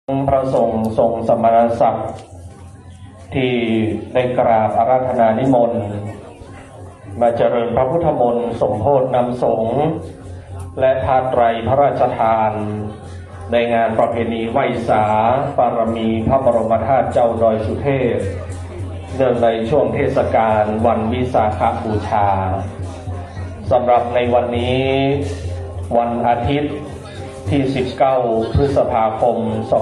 พระสงฆ์ทรงสมณศักดิ์ที่ได้กราบอาราธนานิมนต์มาเจริญพระพุทธมนต์สมโภชนำสงฆ์และทานไตรพระราชทานในงานประเพณีไหว้สาปารมีพระบรมธาตุเจ้าดอยสุเทพเนื่องในช่วงเทศกาลวันวิสาขบูชาสำหรับในวันนี้วันอาทิตย์ที่19พฤษภาคม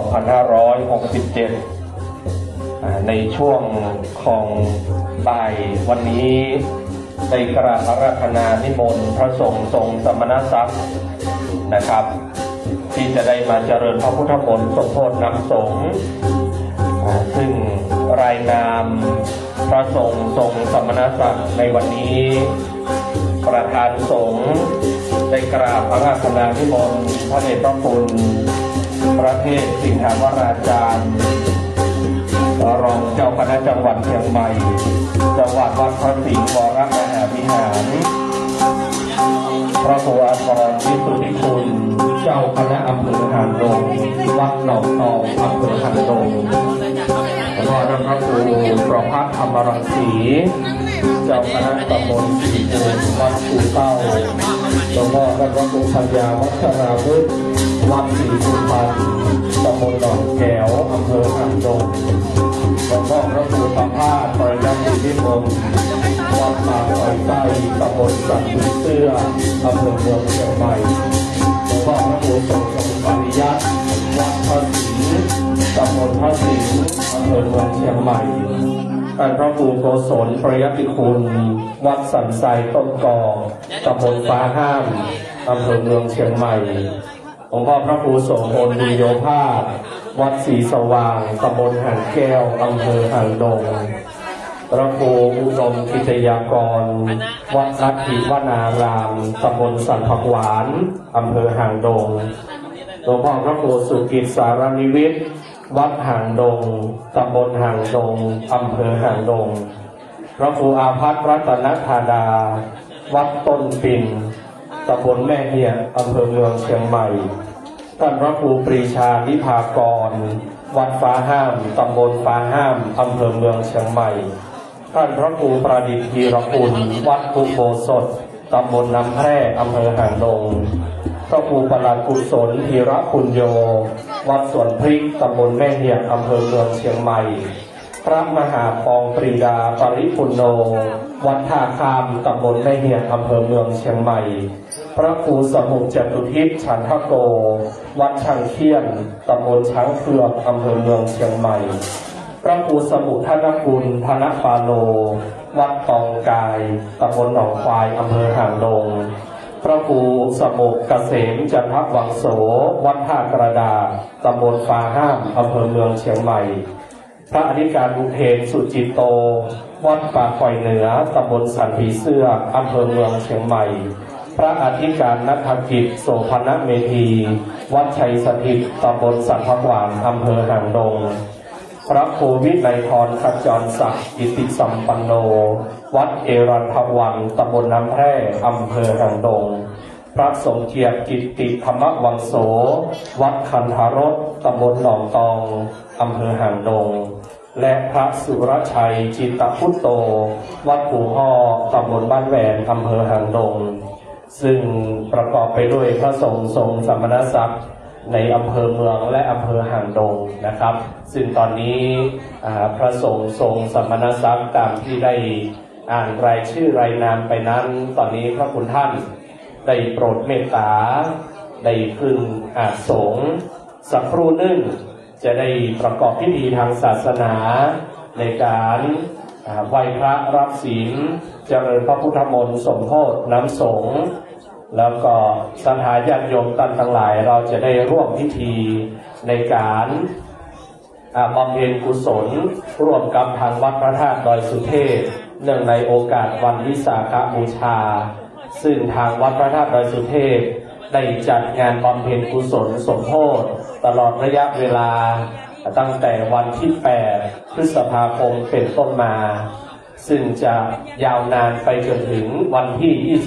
2567ในช่วงของบ่ายวันนี้ได้กราบอาราธนานิมนต์พระสงฆ์ทรงสมณศักดิ์นะครับที่จะได้มาเจริญพระพุทธมนต์สมโภชนำสงฆ์ซึ่งรายนามพระสงฆ์ทรงสมณศักดิ์ในวันนี้ประธานสงฆ์ได้กราบอาราธนานิมนต์พระเดชพระคุณพระเทพสิงหาวราจารย์รองเจ้าคณะจังหวัดเชียงใหม่จังหวัดวัดพระสิงห์วรมหาวิหารพระครูอาภรณ์วิสุทธิคุณเจ้าคณะอำเภอหางดงวัดหนองตองอำเภอหางดงพระพระครูประภัสธรรมรังสีเจ้าคณะตำบลศรีภูมิวัดภูเต้าหลวงพ่อพระครูปัญญาวัชราวุฒิวัดศรีภูมิตำบลหนองแก้วอำเภอหางดงหลวงพ่อพระครูประภาสปริยัติพิมลวัดบางอ้อยใต้ตำบลสันติเสื้ออำเภอเมืองเชียงใหม่หลวงพ่อพระครูทรงปริยัติวัดพระศรีตำบลพระศรีอำเภอเมืองเชียงใหม่ท่านพระครูโกศลปริยัติคุณวัดสันทรายต้นกอตำบลฟ้าห้ามอำเภอเมืองเชียงใหม่หลวงพ่อพระครูโสพลบุญโยภาสวัดศรีสว่างตำบลหางแก้วอำเภอหางดงพระครูอุดมกิจยากรวัดรัตถิวนารามตำบลสันผักหวานอำเภอหางดงหลวงพ่อพระครูสุกิจสารนิวิทย์วัดหางดงตำบลหางดงอำเภอหางดงพระครูอาภัสรัตนธาดาวัดต้นปิ่นตำบลแม่เหียดอำเภอเมืองเชียงใหม่ท่านพระครูปรีชานิพากรวัดฟ้าห้ามตำบลฟ้าห้ามอำเภอเมืองเชียงใหม่ท่านพระครูประดิษฐ์ธีรคุณวัดภูโบสถตำบลน้ำแพร่อำเภอหางดงพระครูประหลัดกุศลธีรคุณโยวัดสวนพริกตำบลแม่เหียดอำเภอเมืองเชียงใหม่พระมหาปองปรีดาปริปุณโญวัดท่าคามตำบลแม่เหียดอำเภอเมืองเชียงใหม่พระครูสมุทรจตุทิศฉันทโกวัดช่างเคียนตำบลช้างเผือกอำเภอเมืองเชียงใหม่พระครูสมุทรธนกุลธนปาโลวัดตองกายตำบลหนองควายอำเภอหางดงพระครูสมุทรเกษมจันทวังโสวัดท่ากระดาษตำบลฟ้าห้ามอำเภอเมืองเชียงใหม่พระอธิการอุเทนสุจิตโตวัดป่าข่อยเหนือตำบลสันผีเสื้ออำเภอเมืองเชียงใหม่พระอธิการนักธกิจโสภณเมธีวัดชัยสถิตตำบลสันผักหวานอำเภอหางดงพระครูวิไลพรขจรศักดิ์อิติสัมปันโนวัดเอรัญทวันตำบลน้ำแพร่อำเภอหางดงพระสมเกียรติกิตติธรรมวังโสวัดคันธารสตำบลหนองตองอำเภอหางดงและพระสุรชัยจิตพุตโตวัดปู่ฮ่อตำบลบ้านแหวนอำเภอหางดงซึ่งประกอบไปด้วยพระสงฆ์ทรงสมณศักดิ์ในอำเภอเมืองและอำเภอหางดงนะครับซึ่งตอนนี้พระสงฆ์ทรงสมณศักดิ์ตามที่ได้อ่านรายชื่อรายนามไปนั้นตอนนี้พระคุณท่านได้โปรดเมตตาได้พึ่งอาสงฆ์สักครู่หนึ่งจะได้ประกอบพิธีทางศาสนาในการไหว้พระรับศีลเจริญพระพุทธมนต์สมโภชน้ำสงฆ์แล้วก็ศรัทธาญาติโยมท่านทั้งหลายเราจะได้ร่วมพิธีในการบำเพ็ญกุศลร่วมกับทางวัดพระธาตุดอยสุเทพเนื่องในโอกาสวันวิสาขบูชาซึ่งทางวัดพระธาตุดอยสุเทพได้จัดงานบำเพ็ญกุศลสมโภชตลอดระยะเวลาตั้งแต่วันที่8พฤษภาคมเป็นต้นมาซึ่งจะยาวนานไปจนถึงวันที่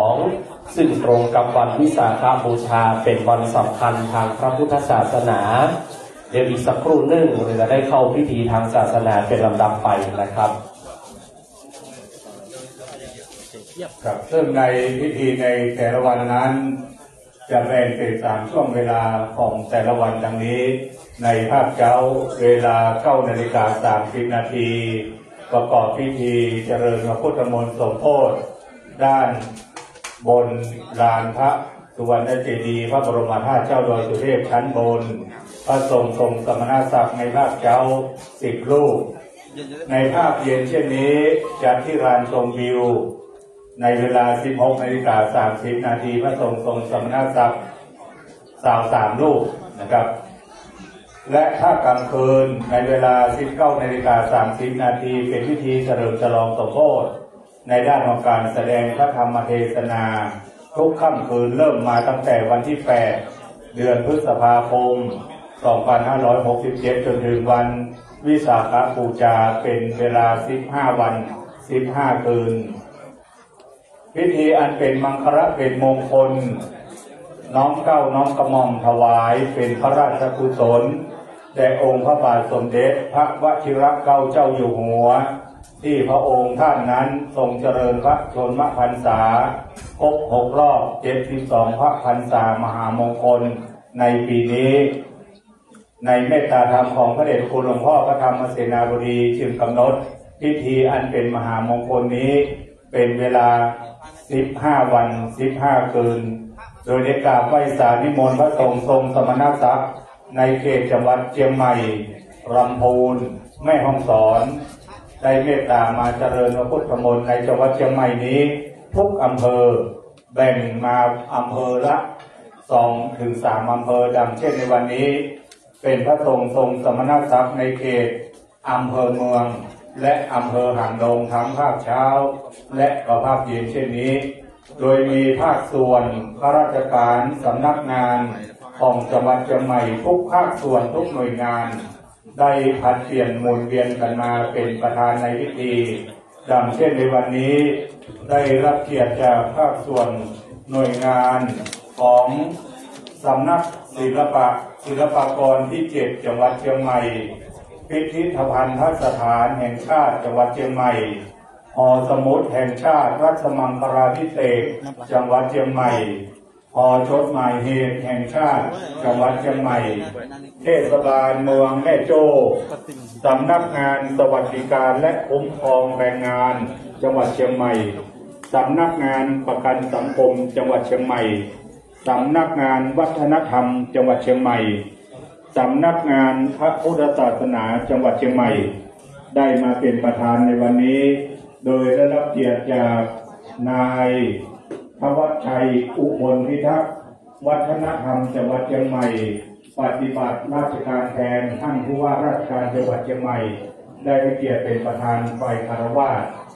22ซึ่งตรงกับวันวิสาขบูชาเป็นวันสำคัญทางพระพุทธศาสนาเดี๋ยวอีกสักครู่หนึ่งเราจะได้เข้าพิธีทางศาสนาเป็นลำดับไปนะครับครับซึ่งในพิธีในแต่ละวันนั้นจะแบ่งเป็น3ช่วงเวลาของแต่ละวันดังนี้ในภาคเช้าเวลา9:30 นาทีประกอบพิธีเจริญพระพุทธมนต์สมโภชด้านบนลานพระสุวรรณเจดีย์พระบรมธาตุเจ้าดอยสุเทพชั้นบนพระสงฆ์ทรงสมณศักดิ์ในภาคเช้า10 รูปในภาคเย็นเช่นนี้จัดที่ลานชมวิวในเวลา 16:30 นาทีพระสงฆ์ทรงสมณศักดิ์3 รูปนะครับและถ้ากลางคืนในเวลา 19:30 นาทีเป็นพิธีเฉลิมฉลองสมโภชในด้านของการแสดงพระธรรมเทศนาทุกค่ำคืนเริ่มมาตั้งแต่วันที่8เดือนพฤษภาคม2567จนถึงวันวิสาขบูชาเป็นเวลา15 วัน15 คืนพิธีอันเป็นมังคละเป็นมงคลน้อมเกล้าน้อมกระหม่อมถวายเป็นพระราชกุศลแด่องค์พระบาทสมเด็จพระวชิรเกล้าเจ้าอยู่หัวที่พระองค์ท่านนั้นทรงเจริญพระชนมพรรษาครบ6 รอบ72 พระพรรษามหามงคลในปีนี้ในเมตตาธรรมของพระเดชคุณหลวงพ่อพระธรรมเสนาบดีจึงกำหนดพิธีอันเป็นมหามงคลนี้เป็นเวลา15 วัน15 คืนโดยได้กราบไหว้สานิมนต์พระสงฆ์ทรงสมณศักดิ์ในเขตจังหวัดเชียงใหม่ลำพูนแม่ฮ่องสอนได้เมตตามาเจริญพระพุทธมนต์ในจังหวัดเชียงใหม่นี้ทุกอำเภอแบ่งมาอำเภอละ2 ถึง 3 อำเภอดังเช่นในวันนี้เป็นพระสงฆ์ทรงสมณศักดิ์ในเขตอำเภอเมืองและอำเภอหางดงทั้งภาคเช้าและก็ภาคเย็นเช่นนี้โดยมีภาคส่วนข้าราชการสำนักงานของจังหวัดเชียงใหม่ทุกภาคส่วนทุกหน่วยงานได้ผลัดเปลี่ยนหมุนเวียนกันมาเป็นประธานในพิธีดังเช่นในวันนี้ได้รับเกียรติจากภาคส่วนหน่วยงานของสำนักศิลปากรที่7จังหวัดเชียงใหม่พิพิธภัณฑสถานแห่งชาติจังหวัดเชียงใหม่หอสมุดแห่งชาติราชมังคลาภิเษกจังหวัดเชียงใหม่หอจดหมายเหตุแห่งชาติจังหวัดเชียงใหม่เทศบาลเมืองแม่โจ้สำนักงานสวัสดิการและคุ้มครองแรงงานจังหวัดเชียงใหม่สำนักงานประกันสังคมจังหวัดเชียงใหม่สำนักงานวัฒนธรรมจังหวัดเชียงใหม่สำนักงานพระพุทธศาสนาจังหวัดเชียงใหม่ได้มาเป็นประธานในวันนี้โดยได้รับเกียรติจากนายธวัชชัยอุบลพิทักษ์วัฒนธรรมจังหวัดเชียงใหม่ปฏิบัติราชการแทนท่านผู้ว่าราชการจังหวัดเชียงใหม่ได้รับเกียรติเป็นประธานฝ่ายคารวะ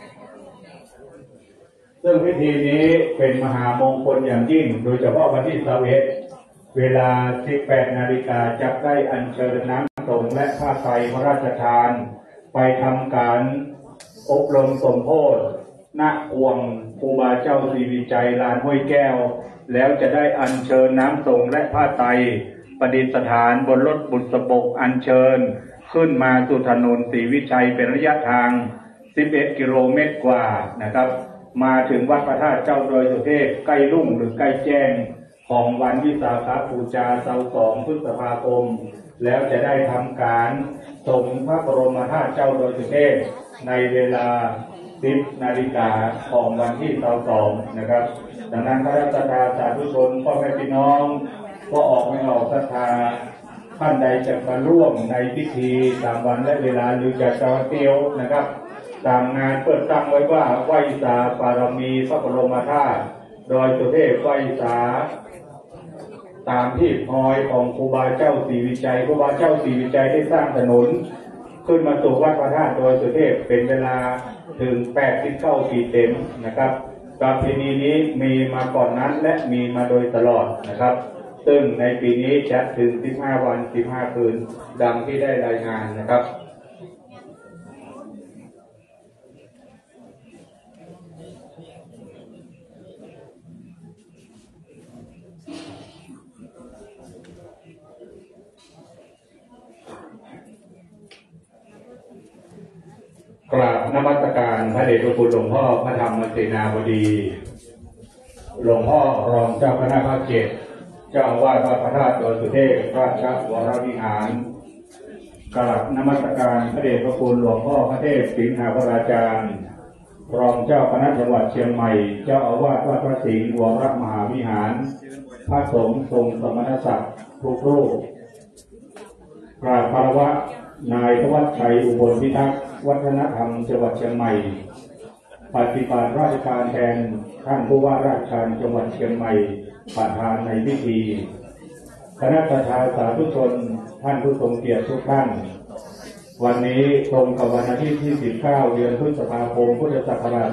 ซึ่งพิธีนี้เป็นมหามงคลอย่างยิ่งโดยเฉพาะวันที่21เวลา 18 นาฬิกาจะได้อัญเชิญน้ำสงฆ์และผ้าไตรพระราชทานไปทำการอบรมสมโภชณอวงครูบาเจ้าศรีวิจัยลานห้วยแก้วแล้วจะได้อัญเชิญน้ำสงฆ์และผ้าไตรประดิษฐานบนรถบุษบกอัญเชิญขึ้นมาสู่ถนนศรีวิชัยเป็นระยะทาง11 กิโลเมตรกว่านะครับมาถึงวัดพระธาตุเจ้าดอยสุเทพใกล้รุ่งหรือใกล้แจ้งของวันวิสาขบูชาเสาร์2 พฤษภาคมแล้วจะได้ทำการส่งพระบรมธาตุเจ้าดอยสุเทพในเวลา10 นาฬิกาของวันที่เสาร์2นะครับดังนั้นพระราชทานสาธุชนพ่อแม่พี่น้องก็ออกไม่ออกศรัทธาท่านใดจะมาร่วมในพิธีตามวันและเวลาหรือจะเที่ยวนะครับตามงานเปิดตั้งไว้ว่าไหว้สาบารมีพระบรมธาตุดอยสุเทพไหว้สาตามที่พอยของครูบาเจ้าศรีวิจัยครูบาเจ้าศรีวิจัยได้สร้างถนนขึ้นมาสู่วัดพระธาตุดอยสุเทพเป็นเวลาถึง89 ปีเต็มนะครับประเพณีนี้มีมาก่อนนั้นและมีมาโดยตลอดนะครับซึ่งในปีนี้จะถึง15 วัน15 คืนดังที่ได้รายงานนะครับกราบนมัสการพระเดชพระคุณหลวงพ่อพระธรรมเสนาบดีหลวงพ่อรองเจ้าคณะภาค7เจ้าอาวาสวัดพระธาตุดอยสุเทพราชวรวิหารกราบนมัสการพระเดชพระคุณหลวงพ่อพระเทพสิงหาพราจารย์รองเจ้าคณะจังหวัดเชียงใหม่เจ้าอาวาสวัดพระสิงห์วรมหาวิหารพระสงฆ์ทรงสมณศักดิ์ทุกรูปกราบคารวะนายธวัชชัยอุบลพิทักษ์วัฒนธรรมจังหวัดเชียงใหม่ปฏิบัติราชการแทนท่านผู้ว่าราชการจังหวัดเชียงใหม่ประธานในพิธีคณะประชาสาธุชนท่านผู้ทรงเกียรติทุกท่านวันนี้ตรงกับวันอาทิตย์ที่19เดือนพฤษภาคมพุทธศักราช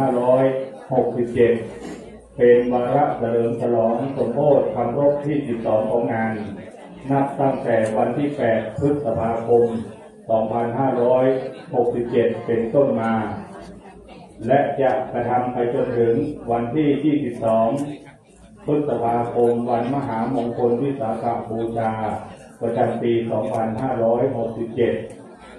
2567เป็นวาระเฉลิมฉลองสมโภชครบที่12ของงานนับตั้งแต่วันที่8พฤษภาคม2567เป็นต้นมาและจะกระทำไปจนถึงวันที่22พฤษภาคมวันมหามงคลวิสาขบูชาประจำปี2567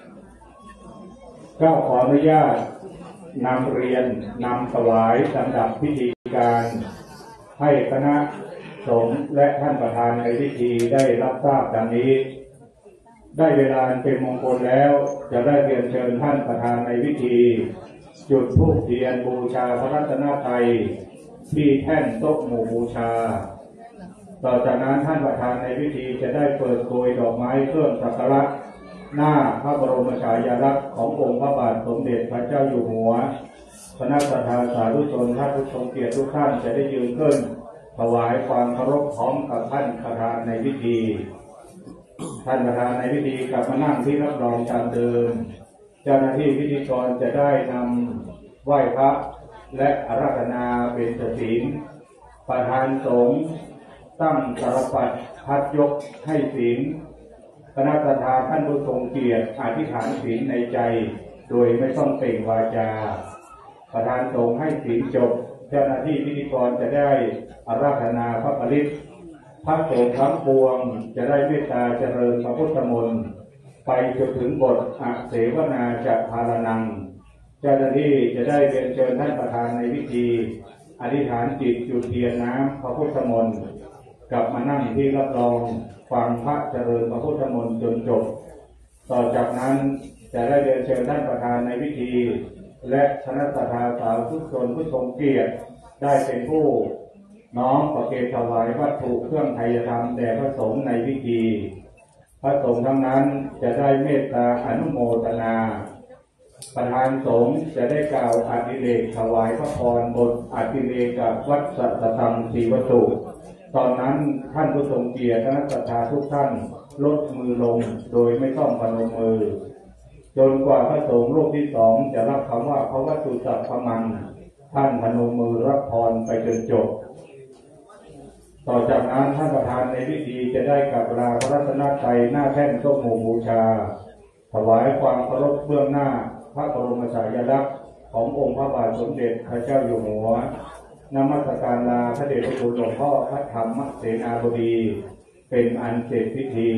ก็ขออนุญาตนำเรียนนำถวายลำดับพิธีการให้คณะสงฆ์และท่านประธานในพิธีได้รับทราบดังนี้ได้เวลาเป็นมงคลแล้วจะได้เรียนเชิญท่านประธานในพิธีจุดธูปเทียนบูชาพระรัตนตรัยที่แท่นโต๊ะหมู่บูชาต่อจากนั้นท่านประธานในพิธีจะได้เปิดโปรยดอกไม้เครื่องสักการะหน้าพระบรมฉายาลักษณ์ขององค์พระบาทสมเด็จพระเจ้าอยู่หัวคณะสัตยาสาธุชนท่านผู้ทรงเกียรติทุกท่านจะได้ยืนขึ้นถวายความเคารพพร้อมกับท่านประธานในพิธีท่านประธานในพิธีกลับมานั่งที่รับรองตามเดิมเจ้าหน้าที่พิธีกรจะได้นำไหว้พระและอาราธนาเป็นศีลประธานสงฆ์ตั้งสารพัดพัดยกให้ศีลคณะประธานท่านผู้ทรงเกียรติอธิษฐานศีลในใจโดยไม่ต้องเปล่งวาจาประธานสงฆ์ให้ศีลจบเจ้าหน้าที่พิธีกรจะได้อาราธนาพระปริตพระสงฆ์ทั้งปวงจะได้เมตตาเจริญพระพุทธมนต์ไปจนถึงบทอาเสวนาจะพารนังเจ้าหน้าที่จะได้เรียนเชิญท่านประธานในพิธีอธิษฐานจิตจุดเทียนน้ำพระพุทธมนต์กลับมานั่งที่รับรองฟังพระเจริญพระพุทธมนต์จนจบต่อจากนั้นจะได้เรียนเชิญท่านประธานในพิธีและคณะสัตยาสาธุชนผู้ทรงเกียรติได้เป็นผู้น้อมประเคนถวายวัตถุเครื่องไทยธรรมแด่พระสงฆ์ในพิธีพระสงฆ์ทั้งนั้นจะได้เมตตาอนุโมทนาประธานสงฆ์จะได้กล่าวอธิเรกถวายพระพรบทอธิเรกวัดสัตธรรมสีวัตถุตอนนั้นท่านผู้ทรงเกียรติคณะสัตยาทุกท่านลดมือลงโดยไม่ต้องพนมมือจนกว่าพระสงฆ์รูปที่สองจะรับคำว่าพระวัตถุสัพพมังท่านพนมมือรับพรไปจนจบต่อจากนั้นท่านประธานในพิธีจะได้กราบลาพระรัตนตรัยหน้าแท่นโต๊ะหมู่บูชาถวายความเคารพเบื้องหน้าพระบรมฉายาลักษณ์ขององค์พระบาทสมเด็จพระเจ้าอยู่หัวนมัสการลาพระเดชพระคุณหลวงพ่อพระธรรมเสนาบดีเป็นอันเสร็จพิธี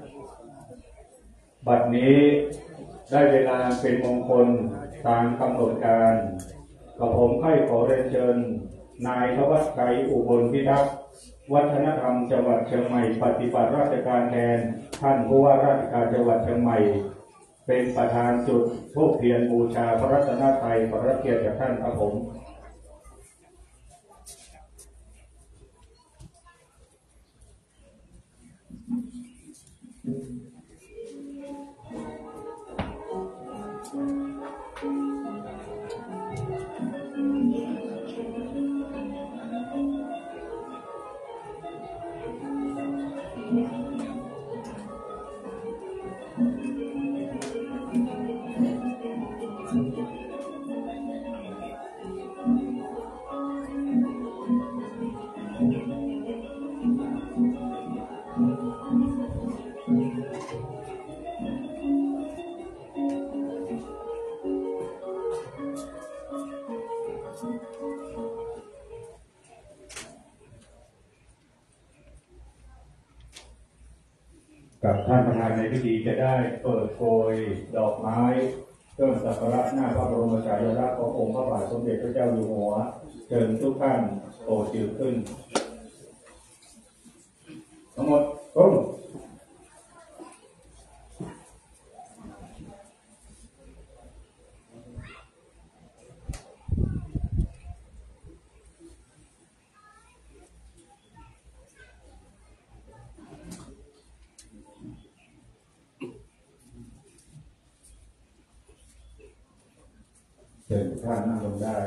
บัดนี้ได้เวลาเป็นมงคลตามกำหนดการกับผมให้ขอเรียนเชิญนายธวัชชัยอุบลพิทักษ์วัฒนธรรมจังหวัดเชียงใหม่ปฏิบัติราชการแทนท่านผู้ว่าราชการจังหวัดเชียงใหม่เป็นประธานจุดธูปเทียนบูชาพระรัตนตรัยขอรับเกียรติจากท่านครับผมกับท่านประธานในพิธีจะได้เปิดโปรยดอกไม้ริ่มสักการะหน้าพระบรมฉายาลักษณ์ขององค์พระบาทสมเด็จพระเจ้าอยู่หัวเชิญทุกท่านโปรดยืนขึ้นทั้งหมดก้มเชิญทุกท่านนั่งลงได้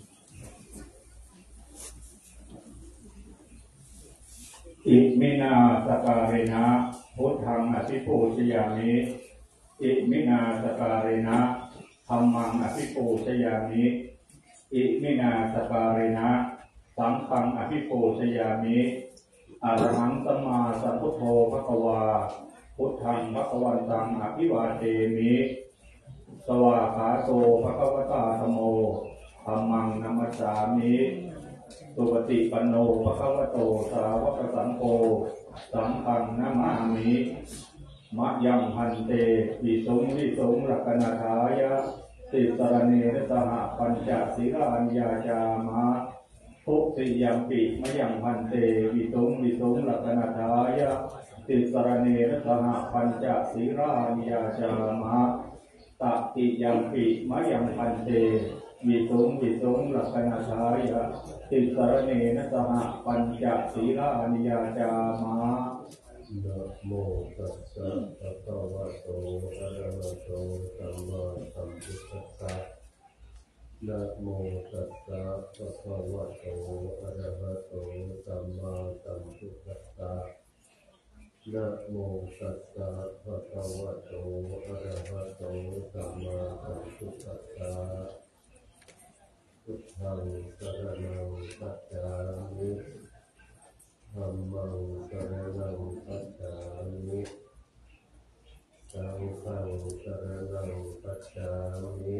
อิมินาสการเรนะพุทธังอภิปูชยามิอิมินาสการเรนะธัมมังอภิปูชยามิอิมินาสการเรนะสังฆังอภิปูชยามิอะระหังสัมมาสัมพุทโธภควาพุทธังภควันตังอภิวาเทมิสวากขาโตภควตาธัมโมธัมมังนัมมัสสามิสุปฏิปันโนภควโตสาวกสังโฆสังฆังนามามิมะยังพันเตวิสุงวิสุงรักนาทายะติสรณีนสหปัญจศีลานิยาจามะทุติยัมปิมะยังพันเตวิสุงวิสุงรักนาทายะติสรณีนสหปัญจศีลานิยาจามะตติยัมปิมะยังพันเตวิสุงวิสุงรักนาทายะติสรณีนสหปัญจศีลานิยาจามะนะโมตัสสะภะคะวะโตอะระหะโตสัมมาสัมพุทธัสสะนะโมตัสสะภะคะวะโตอะระหะโตสัมมาสัมพุทธัสสะนะโมตัสสะภะคะวะโตอะระหะโตสัมมาสัมพุทธัสสะพุทธังสรณังคัจฉามิธัมมังสรณังคัจฉามิสังฆังสรณังคัจฉามิ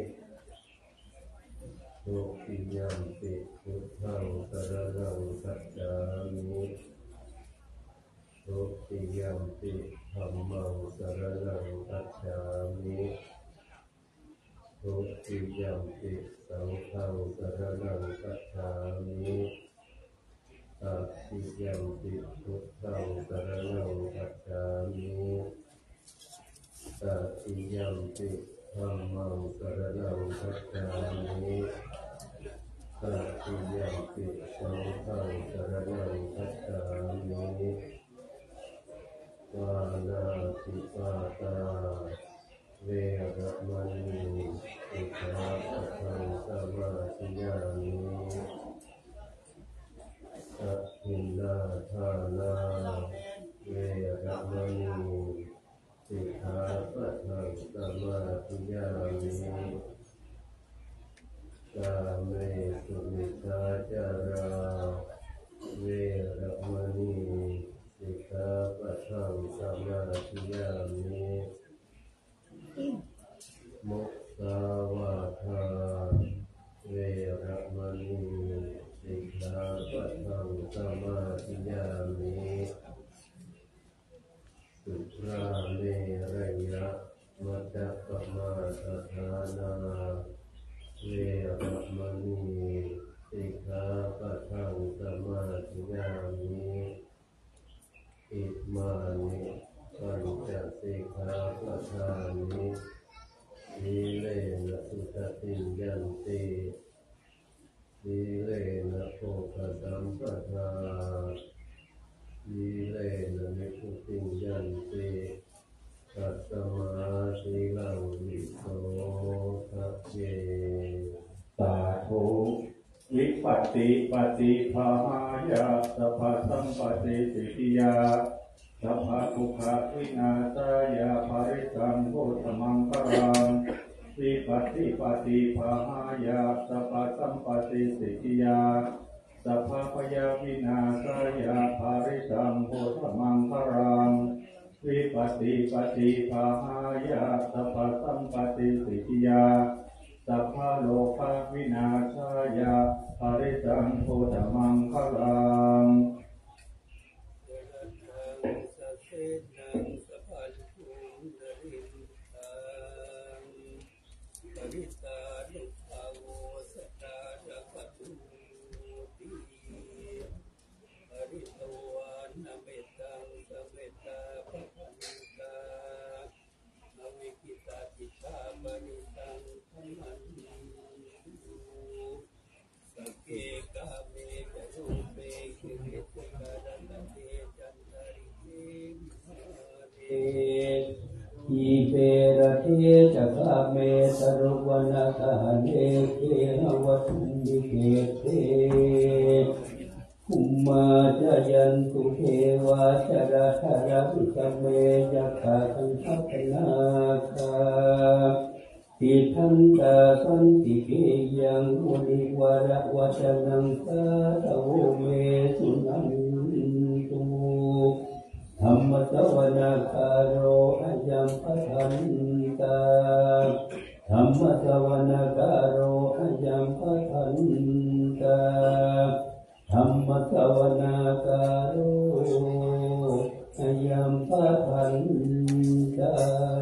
ทุติยัมปิพุทธังสรณังคัจฉามิทุติยัมปิธัมมังสรณังคัจฉามิทุติยัมปิสังฆังสรณังคัจฉามิตติยัมปิพุทธังสรณังคัจฉามิตติยัมปิธัมมังสรณังคัจฉามิตติยัมปิสังฆังสรณังคัจฉามิปานาติปาตาเวระมณีสิกขาปะทังสมาธิยามิสัพพินนาทานาเวระมณีสิกขาปะทังสมาธิยามิกาเมสุมิชฌาจาราเวระมณีสิกขาปะทังสมาธิยามิมุสาวาทาเวระมณีสิกขาปะทังสมาธิยามิสุราเมรยะมัจจปมาทฐานาเวระมณีสิกขาปะทังสมาธิยามิอิมานิปัญจสิกขาปะทานิวิเลนะสุตติยันติวิเลนะโภคสัมปทาวิเลนะนิพพุติยันติสัตตมาสีลังวิโสทะเยสาธุวิปัสสิปฏิภาหายะสัพพสัมปติสิทธิยาสัพพทุกขวินาศายาภริสังโฆตมังคารังวิปัสสิปฏิภาหายะสัพพสัมปติสิทธิยาสัพพพยาวินาศายาภริสังโฆตมังคารังวิปัสสิปฏิภาหายะสัพพสัมปติสิทธิยาสัพพโลกวินาศายาภริสังโฆตมังคารังอิเประเทจักขเมตรุวนาคาเนเกหวัตุมิเกเตภูมาจายันตุเทวาชราธาราวิสเมจักขาทังทัพนาคาติทันตาสันติเกยังมุนิวาระวัจนังสาตโวเมสุนันตุธรรมสวนาคาโรอายัมปัทันตาธรรมสวนาคาโรอายัมปัทันตาธรรมสวนาคาโรอายัมปัทันตา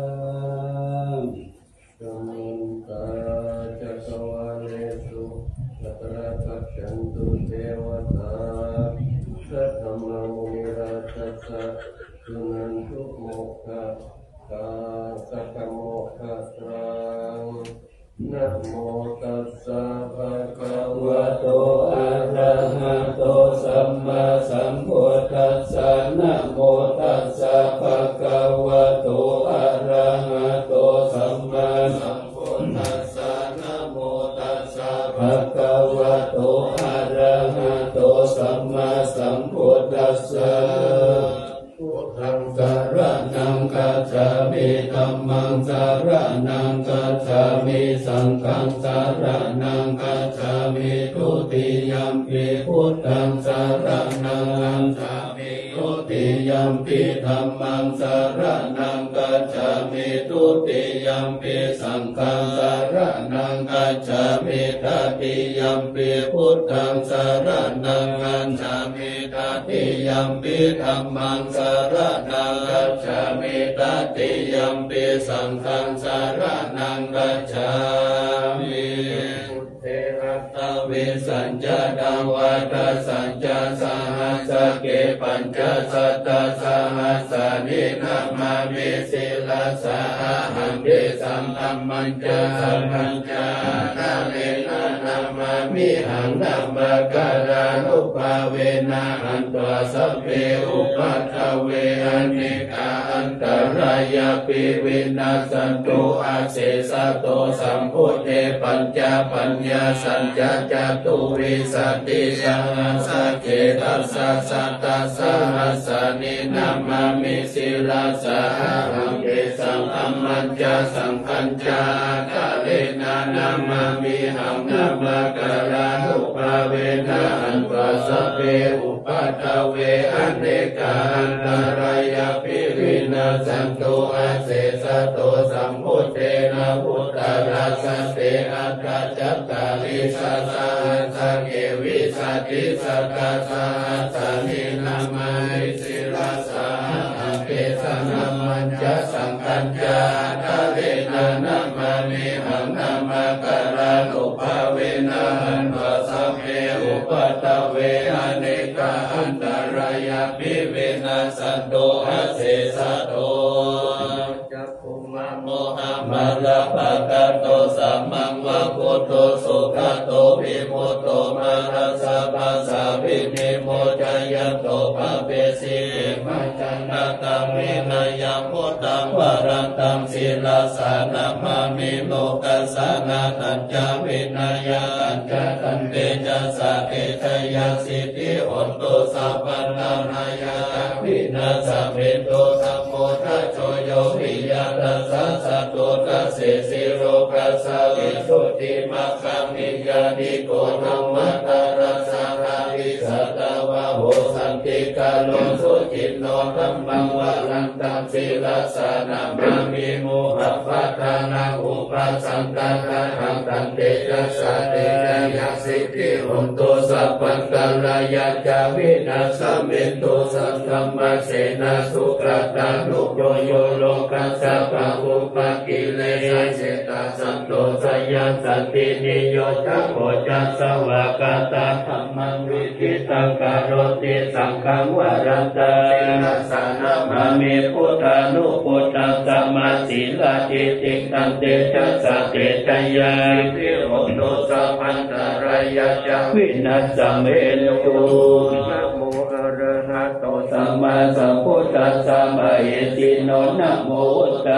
สัมตาจักวาเลสุสัตระกัจฉันตุเทวตาสัทธมะมุนิราชสะสุนันทุโมกขะกาสักโมกขะตรังนะโมตัสสะภะคะวะโตอะระหะโตสัมมาสัมพุทธัสสะนะโมตัสสะภะคะวะโตอะระหะโตสัมมาสัมพุทธัสสะนะโมตัสสะภะคะวะโตอะระหะโตสัมมาสัมพุทธัสสะพุทธังสรณังคัจฉามิธัมมังสรณังคัจฉามิสังฆังสรณังคัจฉามิทุติยัมปิพุทธังสรณังคัจฉามิทุติยัมปิธัมมังสรณังคัจฉามิทุติยัมปิสังฆังสรณังคัจฉามิตติยัมปิพุทธังสรณังคัจฉามิตติยัมปิธัมมังสรณังคัจฉามิตติยัมปิสังฆังสรณังคัจฉามิพุทเทอัตตวิสัญจดังวัฏสัญจสหัสสะเกปัญจสัตตสหัสสะนินามามิสิลาสะหังดิสัมธัมมัญจสัมมัญจานาเวนะนามามิหังนัมมะการานุภาเวนะอันตวาสัพเพอุปัฏฐเวอเนกาอันตรายาปิวินาสันตุอาเสสะโตสัมพุทเทปัญจปัญญาสัญจจตุวิสัตติสหัสสะเกตัสสะสัตตสหัสสะนินามามิสิลาสะหังเกสังอัมมัญจสังคัญจากะเลนะนามามิหังนัมมะการานุภาเวนะอันตวาสัพเพอุปัฏฐเวอเนกาอันตรายาปิวินาสันตุอาเสสะโตสัมพุทเทนะพุทธราสสเตอัตถจัตตาริสัสสะหัสสะเกวิสัตติสัตตสหัสสะนินามามิสิลาสะหังเกสังอัมมัญจสังคัญจากะเลนะนามามิหังนัมมะการานุภาเวนะอันตวาสัพเพอุปัฏฐเวอเนกาอันตรายาปิวินาสันตุอาเสสะโตจักขุมะโมหะมะละภะคะโตสัมมังวะพุทโธสุขโตวิมุตโตมะรัสสะภะสะวินิโมจายันโตภะเปสิมัจจันตตังวินัยมุตตังวะรันตังศิลาสานะมามิโลกัสสะนะตัญจวินัยอัญจตันเตจะสะเกตยาสิทธิโหตุสัพพันนารายาวินาสเมโตสัมโมทัจโชโยวิยาตัสสะสัตโตตัสเสสิโรกัสสะวิสุทธิมัคคังนิยานิโกนัมมัตตารัสสะนาวิสัตตวะโหสันติกาโลสุจิตโนธัมมังวะรันตังศิลาสานะมามิโมหะปัฏฐานังอุปสัมปทานังตันเตจัสสะเตยะสิทธิโหตุสัพพันตรายาจาวินาสเมโตสัมธัมมะเสนาสุขตานุโยโยโลกัสสะปะอุปกิเลสเสตาสันโตสยัสสตินิโยจักโขจัสสวากาตาธัมมังวิจิตังกโรติสังฆังวรันตานัสสะนะมามิพุทธานุพุทธังสัมมาสีลาจิติตันเตจัสสะเตชะยาสิโหตุสัพพันตรายาจาวินัสสะเมตุนะโมอะระหะโตสัมมาสัมพุทธัสสะมะเอติโนนะโมอุตตมะ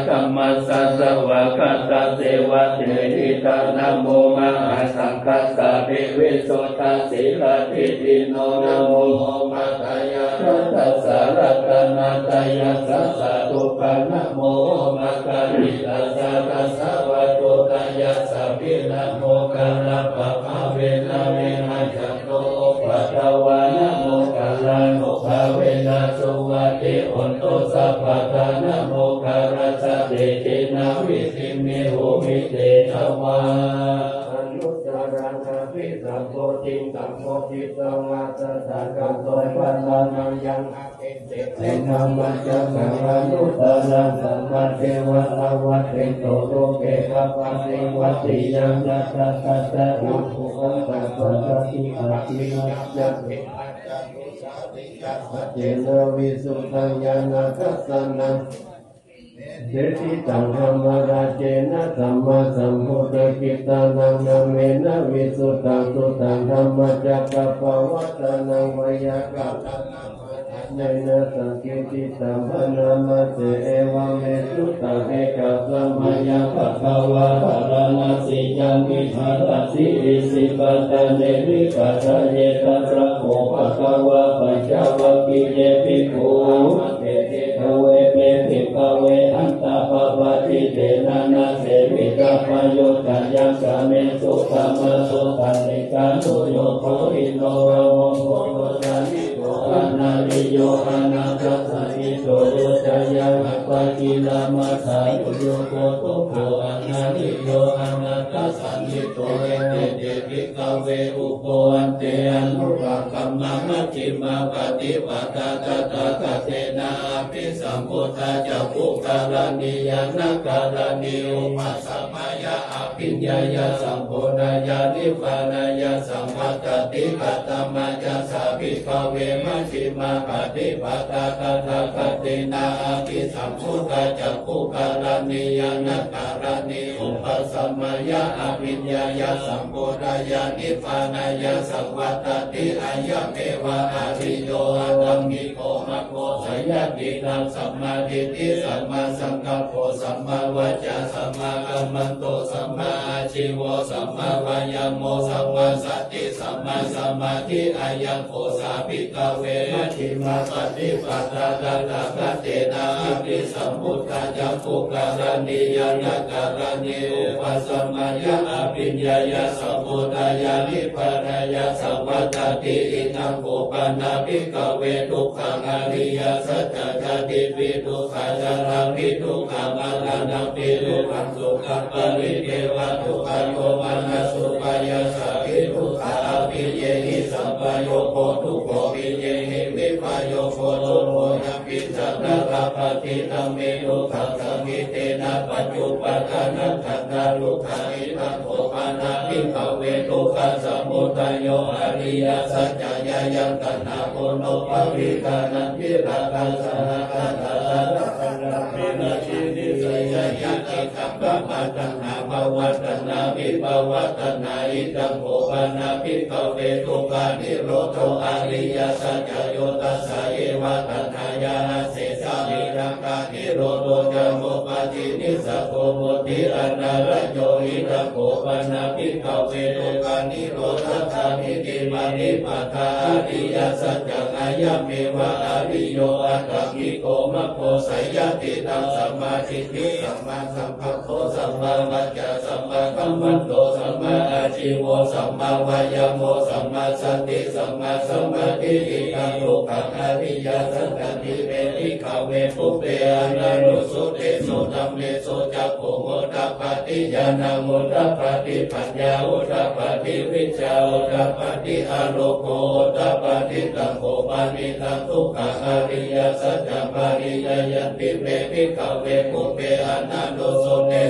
คัมมัสสะสวะคัตตะเสวะเทหิตานะโมมหาสังฆัสสะเทวิสุทธาสีลาทิติโนนะโมมัตตายะทัสสะรัตนาตายะสัสสะตุปะนะโมมัคคะริตัสสะตัสสะวะโตตายะสัพพินะโมกัลละปะภะเวนะเวนะจัตโตปะทวานะโมกัลละโนภะเวนะสุวัติโอนโตสัพพะทานะโมกัรรัสสะเตเจนะวิสิมิโหมิเตชวาอนุตตรังอภิสัมโพธิสัมโพธิสังวัตตะกัมโตปัสสะนังยังอภิเศษเสนามัจจังอนุตตรังสัมมาเทวะอวัตติโตโลเกขัพพะสิวัตติยังยัตตะตะอุปุขังสัพพะติอาทินัจจะเวอัจจะตุสาติยัสเจนะวิสุทธังญาณทัสสะนังเจติตังธรรมราเจนะสัมมาสัมพุทธกิตานังนาเมนะวิสุทธังสุตังธรรมจักรปวัตตานังวยากาตังเนนะสังกิติสัมภนามะเสเอวะเมสุตังเอกสัมมายังภะคะวะอะระนะสิยังมิหาราสิริสิปัตตะเนริกัสสะเยตัสสะโมภะคะวะปัญจวัคคีเยภิกขุเตเตภเวเมภิกขเวอันตาภวติเตนะนะเสวิตาปโยตัญญังกะเมสุขะมะสุขันติกานุโยโคอิโนโรโมโคตานิโกอนาริโยอนาคัสสะอิโตโยจายะภะปะกิลามัสสะโยโกโตโภอนาริโยอนาคัสสะอิโตเอเตเตภิกขเวอุปโภอันเตอนุรักขัมมะมัจฉิมาปฏิปทาตถาคเตนะอภิสัมพุทธะจักขุการณิยานะการณิอุปัสสมายะอภิญญายะสัมโพธายะนิพพานายะสัมภัตติกัตตมัจจสาภิกขเวมัชฌิมาปฏิปทาตถาคเตนะอภิสัมพุทธะจักขุการณิยานะการณิอุปัสสมายะอภิญญายะสัมโพธายะนิพพานายะสัมภัตติอายะเมวะอริโยอะตัมมิโกมะโคสยตินังสัมมาทิฏฐิสัมมาสังกัปโปสัมมาวาจาสัมมากัมมันโตสัมมาอาชีวะสัมมาวายาโมสัมมาสติสัมมาสมาธิอายังโกสาภิกขเวมัชฌิมาปฏิปทาตถาคเตนะอภิสัมพุทธะจักขุการณิยานะการณิอุปัสสมายะอภิญญายะสัมโพธายะนิพพานายะสัมภัตติอิทังโกปนาภิกขเวทุกขังอริยสัจจติปิทุกขาจาราปิทุกขามาลานาปิทุกขังสุขังปริเทวะทุกขโยมานะสุปายาสาภิทุกขาอภิเยหิสัมปโยโคทุกโขวิเยหิวิปโยโคโลโมยัมปิสัตตะปะปฏิตัมเมทุกขังสัมมิเตนะปัจจุปทานันทัตตาลุขาอิทังโภปานาภิกขเวทุกขสมุทัยโยอริยสัจจยายังตัณหาโกโนภวิกานันทิราคังสหคันตาตัสสะปินะชินิสัยยะติตัมปะมาตัณหาภวัตนาวิภวัตนาอิทังโภปานาภิกขเวทุกขานิโรธอริยสัจจโยตัสสะเอวะตัณหายาเสสะนิรังกานิโรธจัมโมปะตินิสัพโพโมติอนาลโยอิทังโภปานาภิกขเวทุกขานิโรธคานิติมานิปัฏฐาอริยสัจจังอายะเมวะอริโยอัตถมิโกมะโพไสยติตังสัมมาทิฏฐิสัมมาสังกัปโปสัมมาวัจจะสัมมากัมมันโตสัมมาอาชีวะสัมมาวายาโมสัมมาสติสัมมาสมาธิอิทังโลกังอริยสัจจติเวทิขเวปุเปอนันตุสุเตสุธัมเมสุจักขุโมทปฏิญาณโมทปฏิปัญญาโอทปฏิวิชาโอทปฏิอาโลโกโอทปฏิตังโภปานิทังทุกขังอริยสัจจปาริยยันติเวทิขเวปุเปอนันตุสุเตสุธั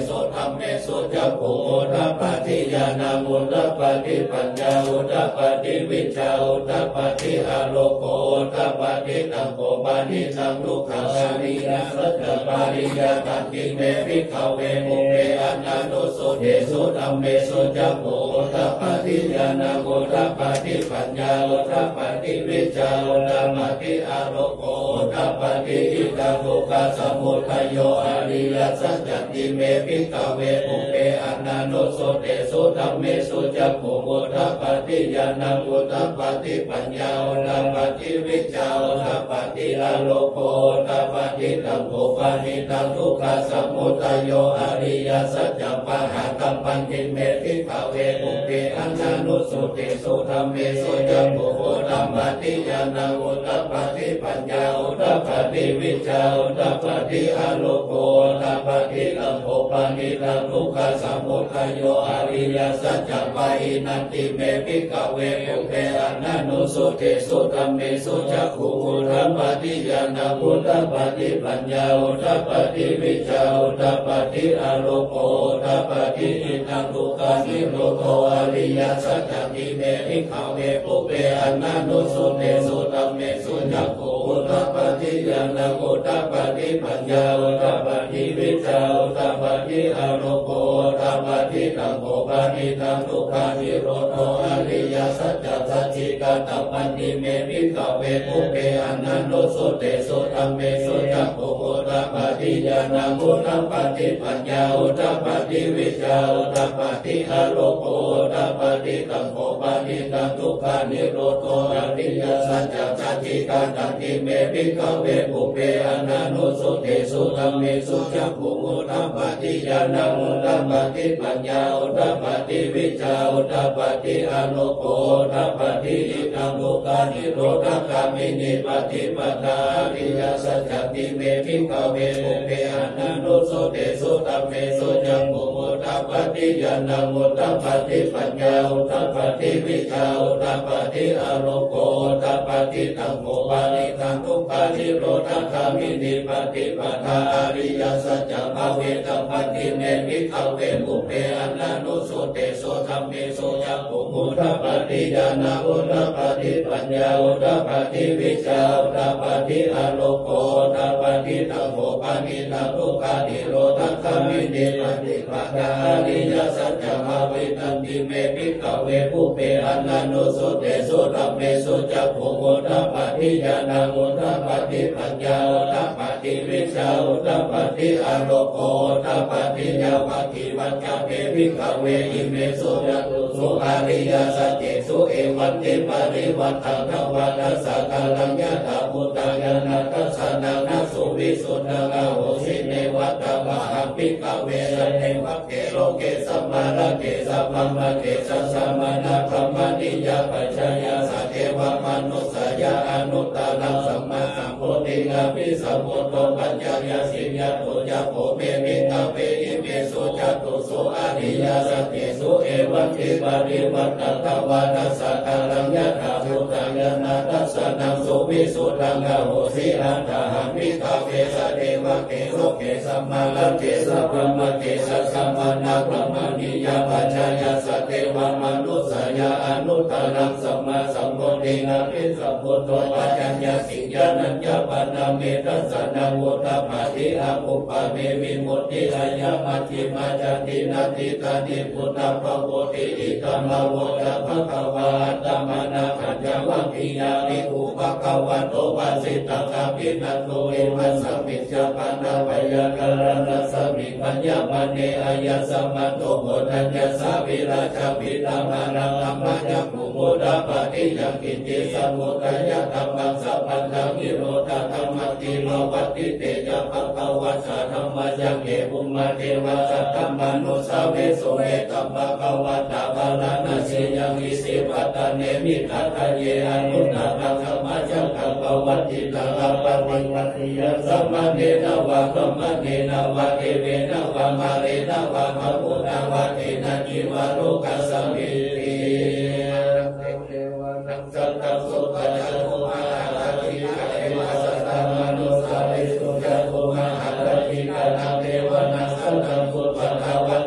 ธัมเมสุจักขุอุตตปาทิญาณังอุตตปาทิปัญญาอุตตปาทิวิชชาอุตตปาทิอาโลโกอุตตปาทิตังโกปานิตังทุกขังอริยสัจจปาริยตังกิเมภิกขเวมุเปอันนานุสุเทสุธัมเมสุจักขุอุตตปาทิญาณังอุตตปาทิปัญญาอุตตปาทิวิชชาอุตตปาทิอาโลโกอุตตปาทิอิทังทุกขสมุทัยโยอริยสัจจติเมภิกขเวมุเปอันนานุสุเทสุธัมเมสุจักขุอุตตปาทิญาณังอุตตปาทิปัญญาอุตตปาทิวิชชาอุตตปาทิอาโลโกอุตตปาทิตังโกปานิตังทุกขสมุทัยโยอริยสัจจปะหะตัมปันติเมภิกขเวมุเปอันนานุสุเทสุธัมเมสุจักขุอุตตปาทิญาณังอุตตปาทิปัญญาอุตตปาทิวิชชาอุตตปาทิอาโลโกอุตตปาทิตังโกปานิตังทุกขสมุทัยโยอริยสัจจปะหินันติเมภิกขเวมุเปอันนานุสุเทสุธัมเมสุจักขุอุตตปาทิญาณังอุตตปาทิปัญญาอุตตปาทิวิชชาอุตตปาทิอาโลโกอุตตปาทิอิทังทุกขานิโรโธอริยสัจจติเมภิกขเวมุเปอันนานุสุเทสุธัมเมสุจักขุอุตตปาทิญาณังอุตตปาทิปัญญาอุตตปาทิวิชชาอุตตปาทิอาโลโกอุตตปาทิตังโกปานิตังทุกขานิโรโธอริยสัจจสัจจิกาตัมปันติเมภิกขเวมุเปอันนานุสุเทสุธัมเมสุจักขุอุตตปาทิญาณังอุตตปาทิปัญญาอุตตปาทิวิชชาอุตตปาทิอาโลโกอุตตปาทิตังโกปานิตังทุกขานิโรโธอริยสัจจสัจจิกาตัมปันติเมภิกขเวมุเปอันนานุสุเทสุธัมเมสุจักขุอุตตปาทิญาณังอุตตปาทิปัญญาอุตตปาทิวิชชาอุตตปาทิอาโลโกอุตตปาทิอิทังทุกขานิโรธคามินิปฏิปทาอริยสัจจติเมภิกขเวมุเปอันนานุสุเทสุธัมเมสุจักขุอุตตปาทิญาณังอุตตปาทิปัญญาอุตตปาทิวิชชาอุตตปาทิอาโลโกอุตตปาทิตังโกปานิตังทุกขานิโรธคามินิปฏิปทาอริยสัจจภเวตัมปันติเมภิกขเวมุเปอันนานุสุเทสุธัมเมสุจักขุอุตตปาทิญาณังอุตตปาทิปัญญาอุตตปาทิวิชชาอุตตปาทิอาโลโกอุตตปาทิตังโกปานิตังทุกขานิโรธคามินิปฏิปทาอริยสัจจภเวตัมปิเมภิกขเวมุเปอันนานุสุเทสุธัมเมสุจักขุอุตตปาทิญาณังอุตตปาทิปัญญาอุตตปาทิวิชชาอุตตปาทิอาโลโกอุตตปาทิยาวะกิวัจจเมภิกขเวอิเมสุจักขุสุอริยสัจเจสุเอวันติปริวัตถังทวัฏสักกัลังยะถาพุตตายานัสสะนังนัสสุวิสุทธังโหสิเนวัตตะวะหังภิกขเวสันเนวัคเกโลเกสัมมาระเกสัพพมะเกสัสสะมะนะคัมมะนิยาปัจจยาสัเทวมนุสยาอนุตตรังสัมมาสัมพุทธินาภิสัมพุทโธปัญญายาสิยะโตยะโภเมภิกขเวอิเมสุจักขุสุอริยสัจเจสุเอวัคเกปริวัตตังทวาทัสสะกัลังยะถาพุตตายานัสสะนังสุวิสุทธังโหสิอันตหังภิกขเวสะเทวะเกโลเกสัมมาระเกสัพพมะเกสัสสะมะนะคัมมะนิยาปัจจยาสัเทวมนุสยาอนุตตรังสัมมาสัมพุทธินาภิสัมพุทโธปัญญาสิยานัญญาปนาเมตัสสะนังอุตตปาทิอาภุปะเมวิมุตติอายะมัจฉิมาจันตินาติตานิพุทธภโวติอิตัมโวตภะคะวะตัมมนะขันธ์วังกิยานิอุปะคะวะโตวะสิตังอะภินันโตเอวัสสมิจฉาปนะปยากรณัสสมิปัญญามเนอายะสัมมโตโหทัญญสาวิราชปิตามานังธัมมะยักขุโมดาปะติยังกินติสมุทัยธัมมังสัพพันธังนิโรธาธัมมังติโลวัตติเตยะภะคะวะสะธัมมะยังเกภุมมะเทวะสัทธัมมนุสาเวสุเอตัมภะคะวะตาภะลานะเสยังอิสิปัตตะเนมิทัตตะเยอนุตตรังธัมมะยังคัมภวัตติตังอัปปะติวัตติยะสัมมาเนนะวะคัมมะเนนะวะเอเวนะวะมาเรนะวะมะมุนะวะเตนะจิวะโลกัสสมิติเทวะนังสัตตสุปะจัตุมหาราชิกะเทวะสัตตมนุสาวิสุจัตุมหาราชิกะนาเทวะนังสัตตสุปะภะวะ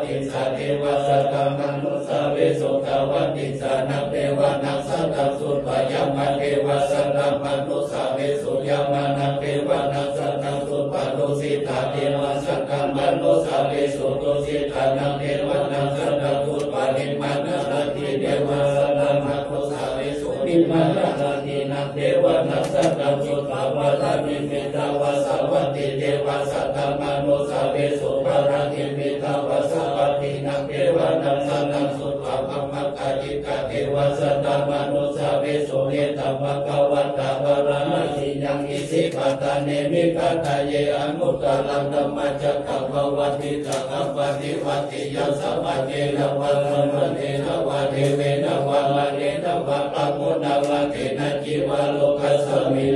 เวสุทาวันติสานังเทวานังสัตตสุปยามาเทวาสัตตมนุสาเวสุยามานังเทวานังสัตตสุปนุสิตาเทวาสัตตมนุสาเวสุตุสิตานังเทวานังสัตตสุปนิมานาลาทิเทวาสัตตมนุสาเวสุนิมานาลาทินังเทวานังสัตตสุปวารานิมิตาวาสาวัติเทวาสัตตมนุสาเวสุปารานิมิตาวาสาวัตินังเทวานังสัตตสุปมัมมะกาจิกาเทวาสัตตมนุสาเวสุเนตัมมะกวัตตะวรณะสิยังอิสิปัตตาเนมิกัตตะเยอนุตตรังธัมมะจักขังภวัตติจักขังปฏิวัติยังสัมมาเจนะวะธัมมะเทนะวะเทเวนะวะมะเนนะวะปะโมนะวะเทนะจิวะโลกัสสมิ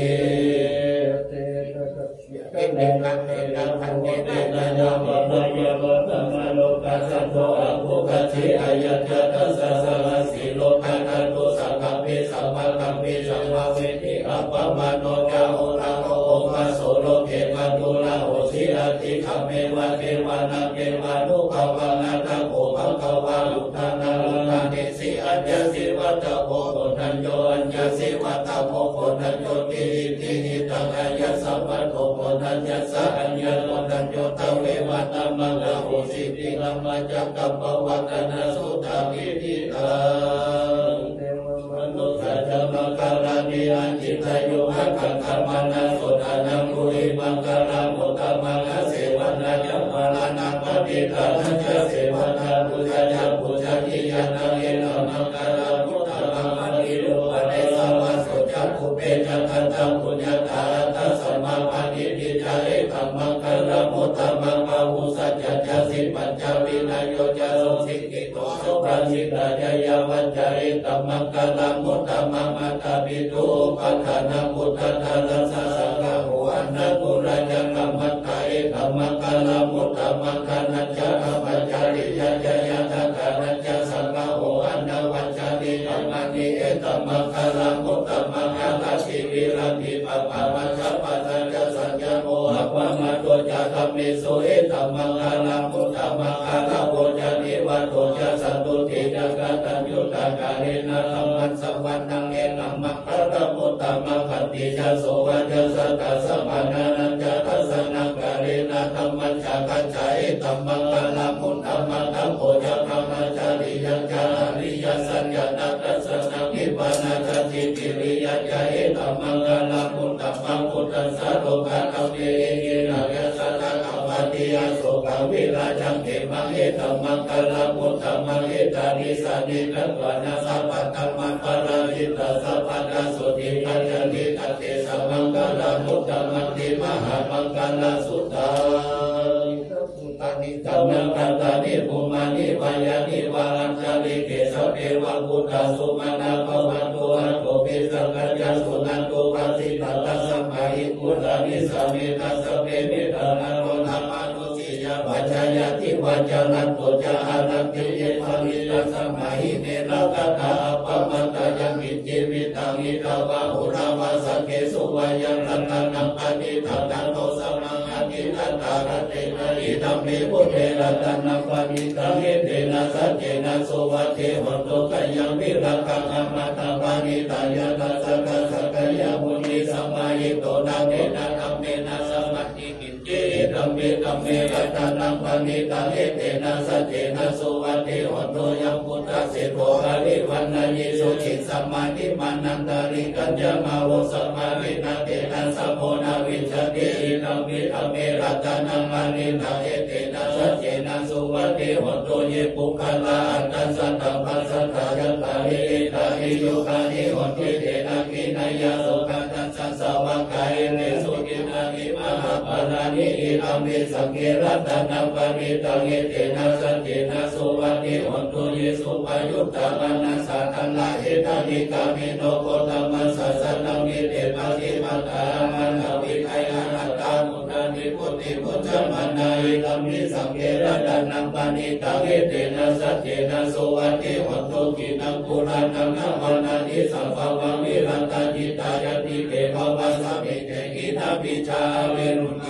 เตนะเตนะพันเตนะยะวะนะยะวะธัมมะโลกัสสะโตอะโภคัจฉิอายัจจตัสสะสะละสีโลกานะโตสังฆเปสัมมาคัมเปสัมมาเวทิอัปปะมาโนจาโหระโอมาโสโลเกมันตุลาโหสิอาติคัมเมวะเทวานังเทวานุภาวะนาตโภภะคะวะอุทานาลุทาเนสิอัญญสิวัตโภโพธัญโยอัญญสิวัตโภโพธัญโยติหิตังอัญญสัมปันโภโพธัญญสะอัญญโพธัญโยตเววัตมังกะโหสิติลัมมาจักกัปปวัตนาสุตาวิธิตังมนุสัจจมังคารานิอันจิตโยหักขะมานาสุตานังกุริมังคารามุตมังเสวนายัมมานานังปฏิทานังเสวนาปุจจาปุจจติยานังเอนะมังคารามุตมังมันติโลอเนสาวัสสุจักขุเปจักขันตังปุญญาตาตัสสมาปฏิทิจาเอตัมมังคารามุตมังปะหุสัจจาสิปัญจวินัยโยจาสุสิกิโตสุปราชิตายายาวัจจาเอตัมมังคารามุตมังมัตตปิตุปัฏฐานังพุทธทานัสสะสังฆโหอันนะกุราจังกัมมัตตาเอตัมมังคารามุตมังคานัจจาปัญจาริยจายาทัคานัจจาสังฆโหอันนะวัจจานิธัมมานิเอตัมมังคารามุตมังอาลัติวิรัติปะปะมัจจปัตตาจะสัญญโมหะวะมาโตจะธัมเมโสเอตัมมังคารามุตมังอาลาโวจานิวัตโตจะสันตุติจักตัญญูตากาเรนะธัมมัสสะวันนังเอตัมมังคารามุตมังขันติจะโสวัจสัตตะสัมมานานันจะทัสสนังกาเรนะธัมมัญจกัจจาเอตัมมังคารามุตมังธัมโพจะธัมมัจจาริยังจาริยสัญญานัตตัสสนังนิพพานาจัติติริยจาเอตัมมังคารามุตมังพุทธัสสะโลกาธัมเมเอเกนะยัสสะนังอวาติยโสกังวิราชังเขมังเอตัมมังคารามุตมังเอตานิสานิกัตวานาสัพพะธัมมังปาราจิตาสัพพะนาสุติปัญญานิทัตเตสัมมังคารามุตมังติมหามังคาราสุตาตานิกัมมังคันตานิภูมานิวายานิวารัญจาริเกสเปวังพุทธสุมาณาภวันตุอันโตเปสังกัจจสุนันตุปัสสิตัสสะสัมมาหิพุทธานิสัมเมตัสสะเปมิตานังโนธรรมานุสิยาวัจจายาติวัจจานันโตจาอานันติเยธามิตัสสะมาหิเนนะกตาอัปปมัตตายังมิจิวิตังอิตาวะหุราวาสังเกสุวายังรัตนังปฏิทังนังโตสัมมังอธิทัตตาระเตนะอิธัมเมพุทเทระตนังปฏิทังเอเตนะสัจเจนะโสวัตเทหนโตกัยยังวิรักังอมตะปานิตายะตัสสะกัสสะกยะมุนีสัมมาหิโตนะเมนะธัมเมนะสัมมัตติกินเจธัมเมระตนังปณิตังเอเตนะสัจเจนะโสวัตเทหนโตยังพุทธเสโภหะริวันนะเยสุจิตสัมมาทิมานันตาริกัญญามาวสัมมาวินาเตนะสัมโพนาวิชติอิธัมมิธัมเมรัตนังมณิตังเอเตนะสัจเจนะโสวัตเทหนโตเยปุคลาอัตตัสสะตัมปัสสะทายัตตาหิตาหิโยคานิหนติเตนะกินายะโสกัสสัสสะวังกายเนสุกินานิมหาปารานิอิธัมเมสังเกรัตนังปณิตังเอเตนะสัจเจนะโสวัตเทหนโตเยสุปยุตตะมานัสสะทันลาเอตานิกามิโนโคตมัสสะสันนังเอเตปะทิมัตตามันอวิทัยอนัตตามุตานิพุทธิพุทธมานาอิธัมมิสังเกรัตนังปณิตังเอเตนะสัจเจนะโสวัตเทหนโตกินังปุรานังนามานานิสัพพะวังวิรัตจิตายติเตภวะสัมมิเตหินาปิชาเวรุณี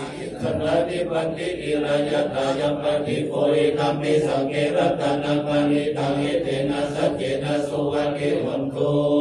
นาธิปันติอิรายตายัมปติโพริธัมมิสังเกรัตนังปณิตังเอเตนะสัจเจนะสุวังเกวันโต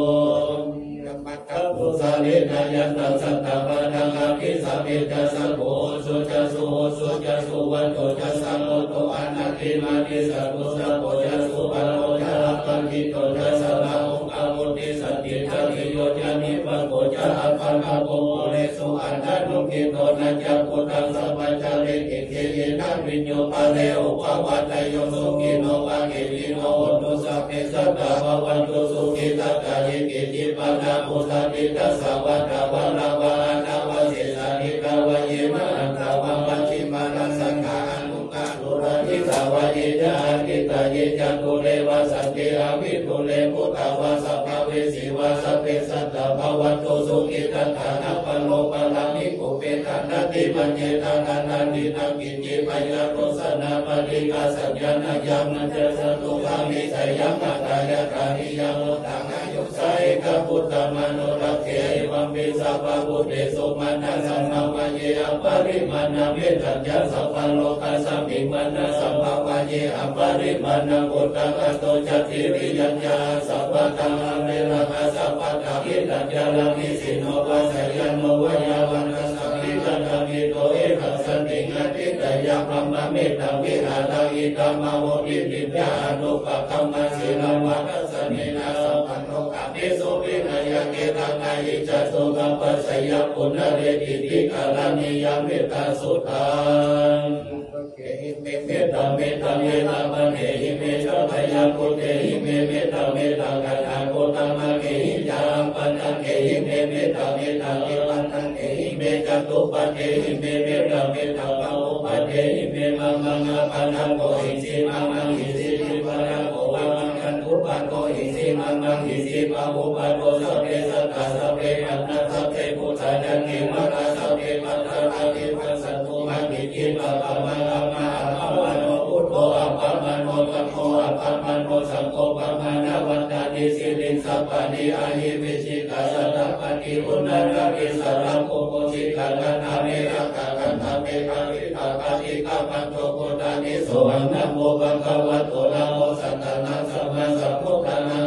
ปุสาเลนะยันตังสัตตปะทังอาภิสัมมิจัสสะโภสุจัสสุจัสสุวันโตจัสสังโตโตอนัตติมาติสัพพุสัพพจัสสุปันโตจะปันติโตจัสสะนะอุปาโมติสัตติจักขิโยจานิปังโกจะอัปปังอาโปเรสุอันนันุกิโตนะจักขุตังสัพพจาเรกิเทเยนะวิญโยปะเรอุปวัตตโยสุขิโนวะเกติโนตุสัพเพสัตตาภวันตุสุขิตากายเกติปะนะพุทธติตัสสะวัตตะวะระวะนาวะเสสานิกาวะเยมะอันตะวะมัชฌิมานัสสังฆานุกาตุระนิสาวะเยจะอาทิตาเยจันตุเรวะสัจเจอวิทุเลพุทธวะสัพพเวสีวะสัพเพสัตตะภวันตุสุขิตัฏฐานะปโลปะลามิกุเปตานัตติมัญเยตานันตินังกิจเจปยะโรสนาปฏิกาสัญญาณยัมมัจจสตุภามิสัยยัมมะตายะกานิยังโลตังอายุสัยกพุทธมโนรักเขวัมปิสัพพะพุทเตสุมาณัสสัมภวะเยอปริมาณเมตัญญาสัพพะโลกัสสัมมิมานะสัมภวะเยอปริมาณพุทธะกัสโตจัตติริยัญญาสัพพะตังเมระกัสสัพพะตาหิตัญญาลามิสิโนวะสยันโนวะยาวันนัสสัมมิตันตมิโตเอกัสสันติงะติตยะพรหมเมตังวิหารังอิตัมมะโหติติญาอนุปคัมมะสิลวัตสันนินาสัมปันโนกะปิโสวินัยเกตังนายิจัตโตกัปปะสยะปุณณเรติติกาลานิยามเมตตาสุตังเกหิเมเมตตาเมตตาเมตตาปะเกหิเมชะพยาปุเตหิเมเมตตาเมตตากัตถาโกตมะเกหิยามปันตังเกหิเมเมตตาเมตตาเกปันตังเกหิเมจัตุปะเกหิเมเมตตาเมตตาปะโอปะเกหิเมมังมังอะปันตังโกหิสิมังมังหิสิปิปะระโกวะมังคันทุปะโกหิสิมังมังหิสิปะโอปะโกสัพเพสัตตาสัพเพอันนาสัพเพพุทธายันติมะระสัพเพปัตตานาติปัสสัตตุมังกิจิปะปะมะอะมะอะภะวะโนพุทโธอะภะมะโนสัพโฆอะภะมะโนสังโฆปะมะนะวันตานิสิริสัพพะนิอาหิวิชิกาสัตตะปะติอุณนะระกิสัรโคโคสิกานะนาเมระกะกันทะเมกะริตาปะติกะปันโตโกตานิโสอันนะโมภะคะวะโตนะโมสัตตะนะสัมมาสัมพุทธัง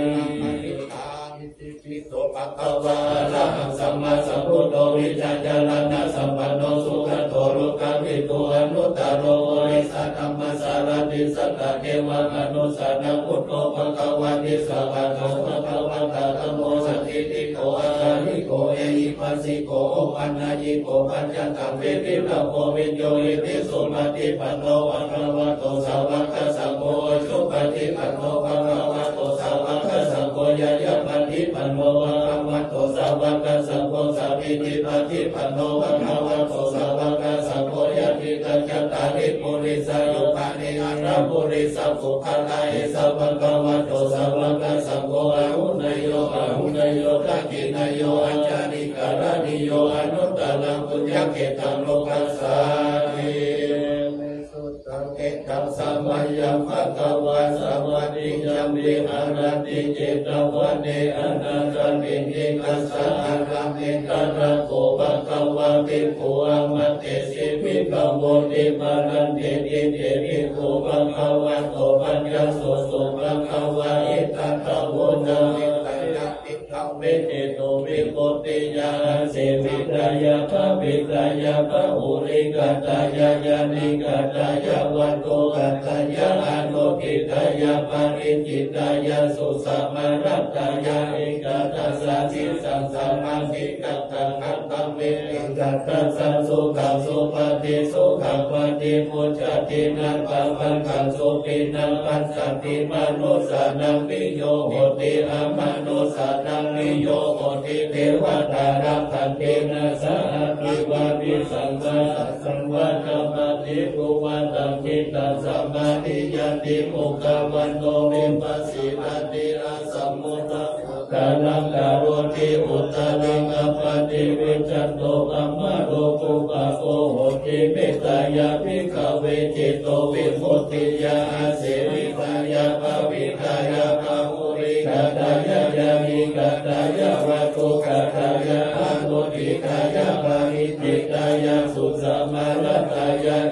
ปิโตปะคะวะอะระหังสัมมาสัมพุทโธวิจารณะสัมปันโนสุขโตโลกวิทูอนุตตโรโอริสัทธัมมัสสารติสัตตะเทวะมนุสสานังพุทโธภะคะวะติสวะโตภะคะวะตะธัมโมสันติติโกอะระหิโกเอหิปัสสิโกโอปัญญิโกปัญจตังเวทิตโกวิญโยอิติสุปฏิปันโนภะคะวะโตสาวกสังโฆสุปฏิปันโนภะคะวะโตสาวกสังโฆยะยะปฏิปันโนภะคะวะโตสาวกสังโฆสัพพิติปฏิปันโนภะคะวะโตสาวกสังโฆยะติตัญญตาริปุริสายุปะนิอันรปุริสัพพุคะทาเอสัพพะคะวะโตสาวกสังโฆอะหุนโยอะหุนโยทักขินโยอัญจาริการณิโยอนุตตรังปุญญเกตังโลกัสสามิสังเกตังสัมมายัมภะคะวะสวัสดิยัมปิอารันติเจตวันเนอนันตันติเนกัสสะอารัมเมตระโกภะคะวะภิกขุอะมัตเตสิภิกขโวติปารันเตติเตภิกขุภะคะวะโตปัญญโสสุภะคะวะอิตัตถะโวนะมิตัญญติคัมเวเตโตวิโกติยาเสวิตายะภะวิตายะภะอุริกตายะยานิกตายะวันโตกัตตายะอนุกิตายะปริจิตายะสุสัมมารัตตายะเอกตัสสะสิสังสัมมาสิกัตตังอัตตังเวติกัตตัสสะสุขังสุปฏิสุขังปฏิมุจจตินังปังขังสุปินังปัสสัตติมนุสสานังปิโยโหติอมนุสสานังปิโยโหติเทวตารักขันเตนะสะภิวาปิสังฆาสังวะธัมมาติภุวัตังจิตตังสัมมาทิยติมุขวันโตวิปัสสิทติอาสัมมุตตะกาลังกาโรติอุตตลิงอปฏิวิจันโตกัมมะโรกุปะโกโหติเมตตายะภิกขเวจิตโตวิมุตติยาเสวิตายะภวิตายะภอุริกตายะยามิกตายะวัตถุกตายะอนุติกายะปริจิตายะสุสัมมา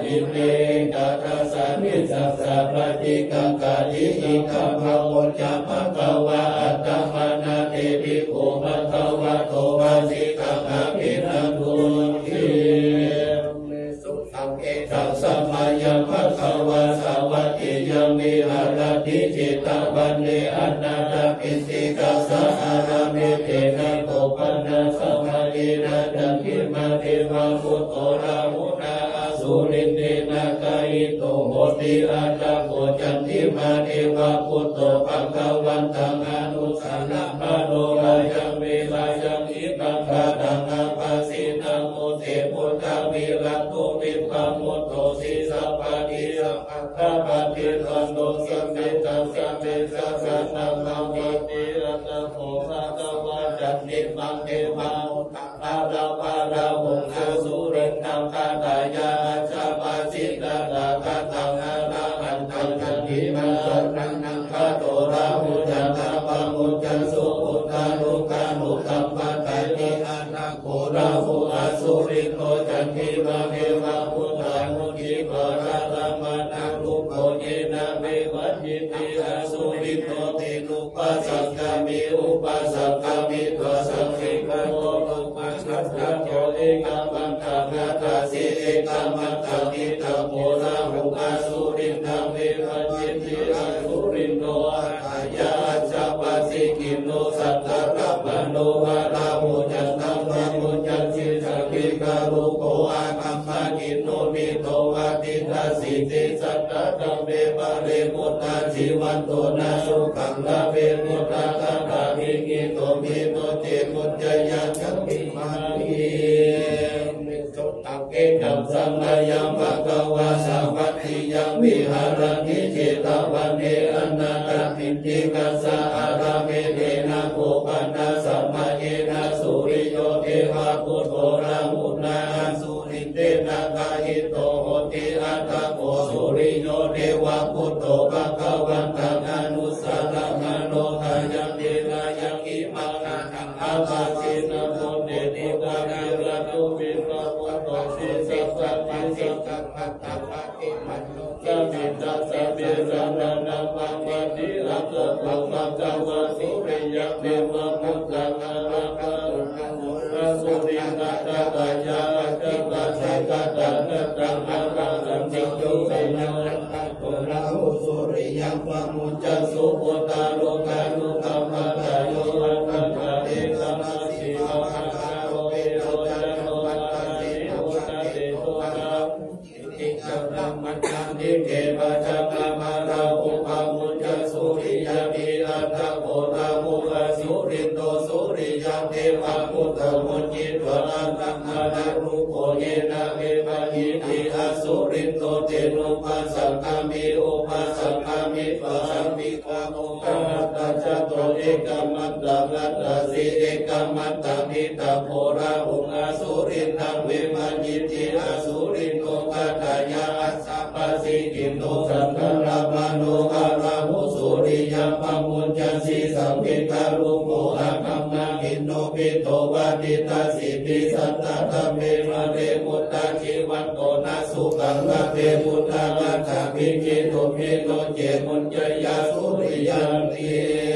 วิเรกัสสะนิสัสสะปฏิกังกาลิอิกัมภวจะภะคะวะอัตตมานาเตปิโกภะคะวะโตวาสิกังอภินันทุติตัสสะมายะภะคะวะสวัสดิยังวิหารติจิตตวันเนอนัตตปิสิกัสสะอารามิเตนะโกปันนะสัมมาเอนะจันทิมาเทวะพุทโตราหุนาสุรินเตนะกายโตโหติอาจาโกจันทิมาเทวะพุทโตภะคะวันตังอนุสานะมโนรายังเวลายังอิปังคาตังอาภาสินะโมเตพุทธาวิรัตตุวิปัมมุตโตสิสัพพะทิสัพพะปะทิสันโตสัมเมตัสสะเมสัสสะนัมมังวิติรัตโภภะคะวะจันติมังเทวาอาราภาราหุงอาสุรินังคาตายาชาปาสิตาตาคาตังอาราหันตังจันทิมังสันนังคาโตราหุจันทาปะมุจันสุอุตานุกานุกัมปะไตติอานาโกราหุอาสุริโกจันทิมังเทวะพุทธานุกิปะระละมานารุโกเยนะเมวัจจิติอาสุริโกตินุปัสสังกามิอุปัสสังกามิตัวสังขิกโตตุปัสสังโตเอกามันตังนาตาสิเอกามันตังอิตาโมราหุอาสุรินนาเมวัจจิติอาสุรินโนอาตายาจัปปัสสิกิโนสัตตะระปะโนวะราหุจันตังปะมุจันสิสักขิกาลุโกอาคัมมากิโนมิโตวะติทัสสิติสัตตะตัมเบปะเรมุตตาจิวันโตนาสุขังลาเวมุตตะตะตามิกิโตมิโตเจมุจจยัญชังมิมานิกัมสัมมายังภะคะวะสวัสดิยังวิหารติจิตตวันเนอนัตตปิติกัสสะอาราเมเทนะโกปันนะสัมมาเยนะสุริโยเทวะพุทโธราหุนาสุริเตนะกายิโตโหติอัตตะโกสุริโยเทวะพุทโธภะคะวันตังอนุสาระมโนทายังเดนะยังอิมังอาภาสินะโมเตติกานิรัตตุวิปัมมุตโตสิสัพพะทิสัพพะตัปะติมันโนสัมมิตัสสะเบสันนะมังวัติอัตตะภะคะวะสุริยะเทวะพุทธังอะระหะโตสุรินาตตายาจัปปัสสิกะตังนะตังอะระหังจิตตุเสนะโตราหุสุริยังปะมุจจสุปุตตาโลกานุกัมปะตาโยอัตตะเอกัมสิภะคะโตเอโตจันโตปัตตานิโอนะเตโตนะอิจังนัมมัจจันติเกปะจักะมาราหุปะมุจจสุริยะมิอัตตะโกราหุอาสุริโตสุริยังเทวะพุทธมุจิตวะอันตัมมานารุโกเยนะเมปะหิติอาสุริโตเตนุปัสสังฆามิอุปัสสังฆามิปะสัมมิกาโมกะตัจจโตเอกามันตังนัตตสิเอกามันตังนิตาโพราหุงอาสุรินังเวมัญญิติอาสุริโนกะตายาอัสสะปะสิกิโนสังฆรามาโนอาราหุสุริยังปะมุญจันสิสัมภิกาลุโกอาคัมนาหินโนปิโตวะติตาสิปิสัตตะธัมเมมะเรมุตตาจิวันโตนะสุขังละเวพุทธามัตถะภิกิโตเมโนเจมุญจยาสุริยันติ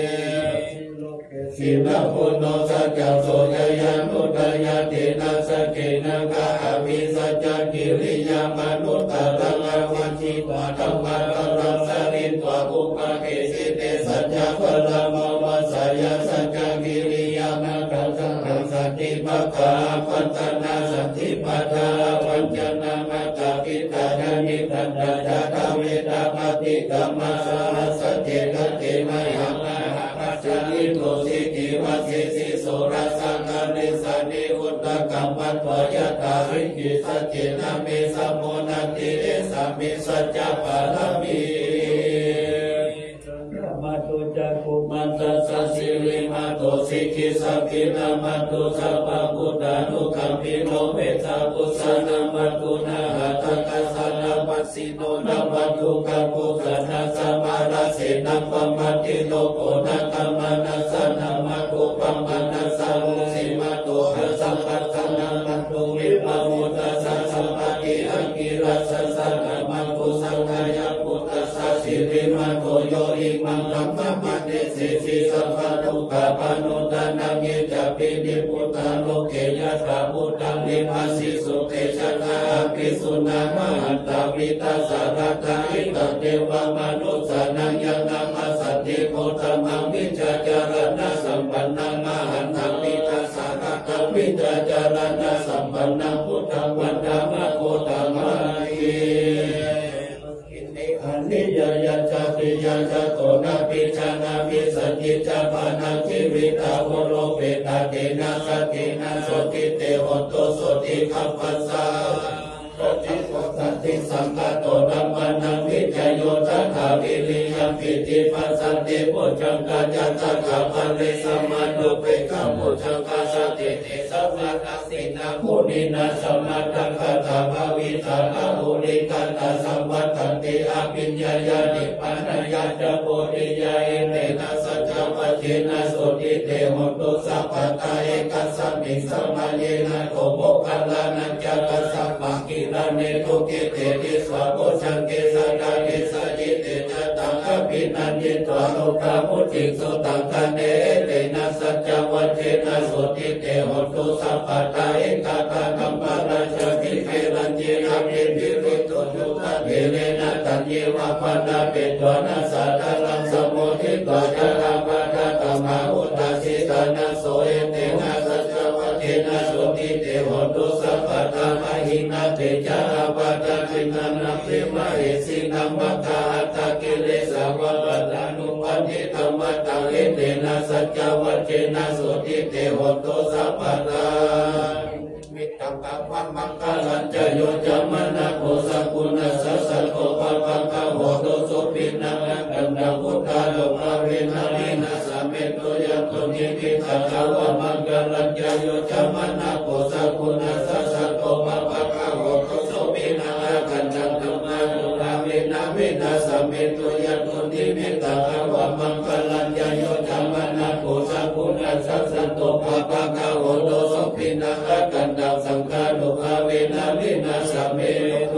สินะพุทโธสัจจโสยยานุตยาเตนะสเกนะกะอภิสัจจกิริยามนุตตะรังอวัชชิตวะธัมมารังสริตวะอุปะเกสิเตสัจจะพละมวัสสยสัจจกิริยามะกัสสังสัตติภะคะปัตตนาสัตติปัฏฐาวัญจนะมัตตะกิตานานิทันตะจัตเวตาปฏิกัมมาสาสัจเจกเตมะยังมหาปัจจยิโตสิกิวัสสิสิโสรัสสะกานิสันนิอุตตะกัมปัตถยตาริกิสัจเจนะเมสัมโมนันติเอสัมมิสัจจะปะระมิมาตุจักขุมันตัสสะสิริมาตุสิกิสัพพินามาตุสัพพะพุทธานุคัมภิโนเวสาปุสสะนามาตุนาหะตังกัสสะนาปัสสิโนนามาตุกัมปุสสะสัมมาราเสนัมปะมัตติโลโกนะกัมมานัสสะนามาตุปัมมานัสสะมุสิมาตุสัมปัสสะนามาตุวิปัมมุตตะสัมปะติอังกิรัสสะโยอิมังธัมมะมัตติสิสิสัพพะทุกขะปะโนทานังเยจะปินิพุทธาโลกเกยัสสะพุทธังนิมัสสิสุเตชะนาภิสุนามหัตถาวิตัสสะรัตถะอิตเทวมนุสสานังยังนามัสสติโคตมังวิจจารณะสัมปันนังมหันตังวิตัสสะรัตถะวิจจารณะสัมปันนังพุทธังวันธรรมะโคตมัยอันนิยยะจัตติยะจัตโตนะปิชานามิสัจจิจาปานังชีวิตาโวโลเปตาเตนะสัตตินะโสติเตโหโตโสติคัพพัสสะสัตติสัมปะโตธัมมานังวิจโยทัฏฐาวิริยมปิติปัสสันติปุจจังกัจจัตถะขัพพะเรสัมมานุเปกขะปุจจังกัสสติเตสัมมาทัสสินามุนินาสัมมาทังคัตถาภวิตานะมุนิกัตตาสัมวัฏันติอภิญญายานิพพานายาจะโพธิยาเอเตนะสัจจวัจเจนะโสติเตโหตุสัพพะตาเอกัสสมิงสมาเยนะโกโมคคัลลานัญจกัสสะปะกิระเนตุเกเตติสวะโพชังเกสะดาเกสะยิเตนะตังอภินันยิตวะโลกามุจิสุตังคะเนเตนะสัจจวัจเจนะโสติเตโหตุสัพพะตาเอกัตตากัมปะราชวิเกรัญเยนะเมวิริโตจุตะเทเลนะตัญเยวะปะนาเปตวะนะสัทธะลังสมุทิตวะจะราปะทะตมะอุตตสิตานะโสเอเตนะสัจจวัจเจนะโสติเตโหตุสัพพะตามะหินะเตจาราปะทะกินันนะเปมะเหสินัมมะทาอัตตะกิเลสาวะปัตตานุปันติธัมมะตังเอเตนะสัจจวัจเจนะโสติเตโหตุสัพพะตามิตตังกัปปะมังคลัญจโยจัมมนะโพสังกุณัสสะสะโตปะปังคะโหตุสุปินังกันดังพุทธาโลกาเวนะเมนะสัมเมโตยันตุนิพิตะวะมังคลัญจโยจัมมนะโพสังกุณัสสะสะโตปะปังคะโหตุสุปินังกันดังธัมมาโลกาเวนะเมนะสัมเมโตยันตุนิพิตะวะมังคลัญจโยจัมมนะโพสังกุณัสสะสะโตปะปังคะโหตุสุปินังกันดังสังฆาโลกาเวนะเมนะสัมเมโต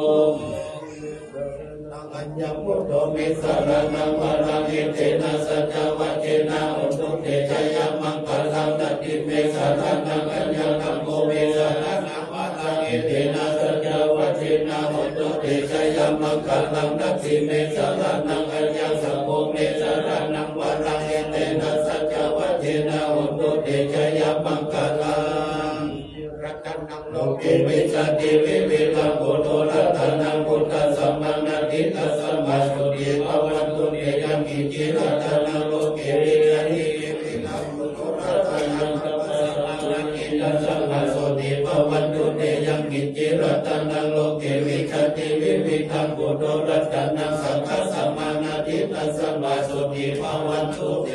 อัญญพุทโธมิสรณังวรังเอเตนะสัจจวัจเจนะอุตุเตชะยะมังคลังนัตติเมสรณังอัญญคัมโมเมสรณังวรังเอเตนะสัจจวัจเจนะอุตุเตชะยะมังคลังนัตติเมสรณังอัญญคัมโมเมสรณังวรังเอเตนะสัจจวัจเจนะอุตุเตชะยะมังคลังโลกิวิจติวิวิลังโพโตรัตนังพุทธสัมมานาทิตัสสมาสุติภวันตุเนยังกิจิรัตนังโลกิวิยะหิวิลังโพโตรัตนังสัมมานาทิตัสสมาสุติภวันตุเนยังกิจิรัตนังโลกิวิจติวิวิลังโพโตรัตนังสัมมาสัมมานาทิตัสสมาสุติภวันตุเต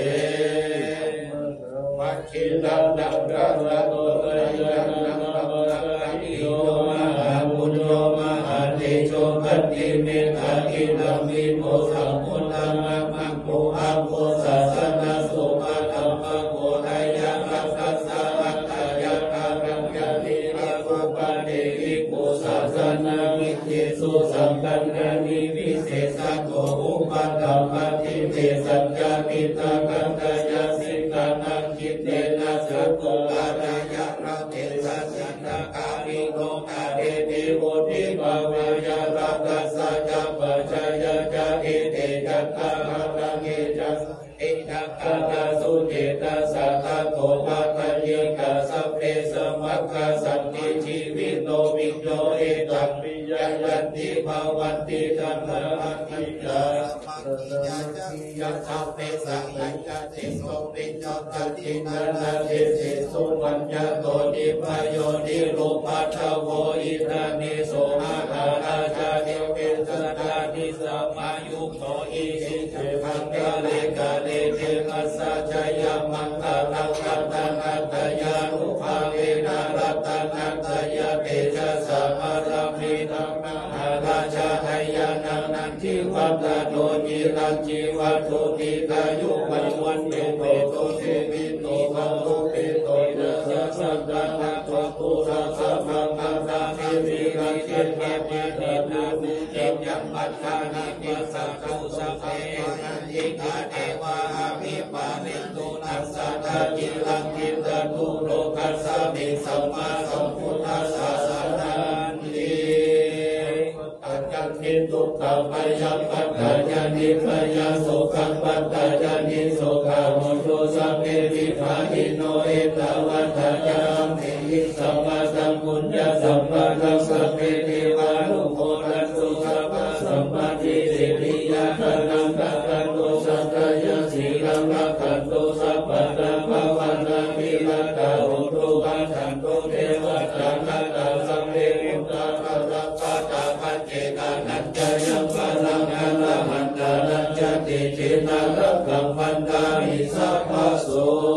วัจฉิตังดังรัตโตเตยังนังโยมหาบุญโยมหาเตโชคัตติเมฆาคิลังวิโมสังพุทธังมังโคอาโคสัสนาสุมาธัมมังโคไทยะกัสสัสสะอัตถยะการังยะนิอาโกปะเดหิโกสัสนามิเทสุสัมปันนานิวิเศษโกอุปะธัมมัติเตสัจจามิตาคันตยะสิกานังคิเตนะสัตโตอาดายะระเตสัจจตากาลิโกกาเดติโวติภาวายารัตสัจจปัจจยะจาเอเตจัตตารังเอจัสเอจักขาตาสุเจตาสัตตาโตปัตตยิกาสัพเพสมัคคสันติชีวิโตวิโยเอตัมปิยันติภาวันติธัมมาภิจายัตถาเปสังยัจติโสปิญญาตินานาเทสิสุวัญญาโตนิพโยนิโรปัทโวอินานิโสอาหาราชาเดเวสนานิสัมมายุโตอิสิเทพังกาเลกาเลเทมัสสะจยามังคลังกัตตังอัตตยานุภาเวนะรัตนันตยะเตชะสัมมารามิธัมมาราชาไทยานังนันทิวัตโนจิรังจิวัตถุติกายุวันเตโตโตเทวิโตวัตถุเปโตนะสัสสัตนะโตปุระสัมมังคารามิวิรังเจตเมปินามุเจยังมัจกานิปิสัจจุสัพเพนันติกาเทวามิปานิตุนัสสะทาจิลังกิตตุโลกัสสมิสัมมาสัมพุทธัสสะสันนันติปัจจันติทุกขปัจจัปัจจานิปัจจสุขังปัจจานิสุขังโมตุสัพเพวิภาหิโนเอตวัฏจามหิสัมมาสัมพุญญสัมมาสัมสัพเพเทวานุโมทัสสุสัพพะสัมมาทิสิริยะธนังกัตโตสัตยะสีรังรักขันโตสัพพะตาภวันนามินาตาอุตุปัฏฐานโตเทวตานาตาสัมเมมุตตาภะรัปะตาปัจเจกานัญจยัมปะลังอรหันตานัญจติจินารักขังพันตามิสัพพะโส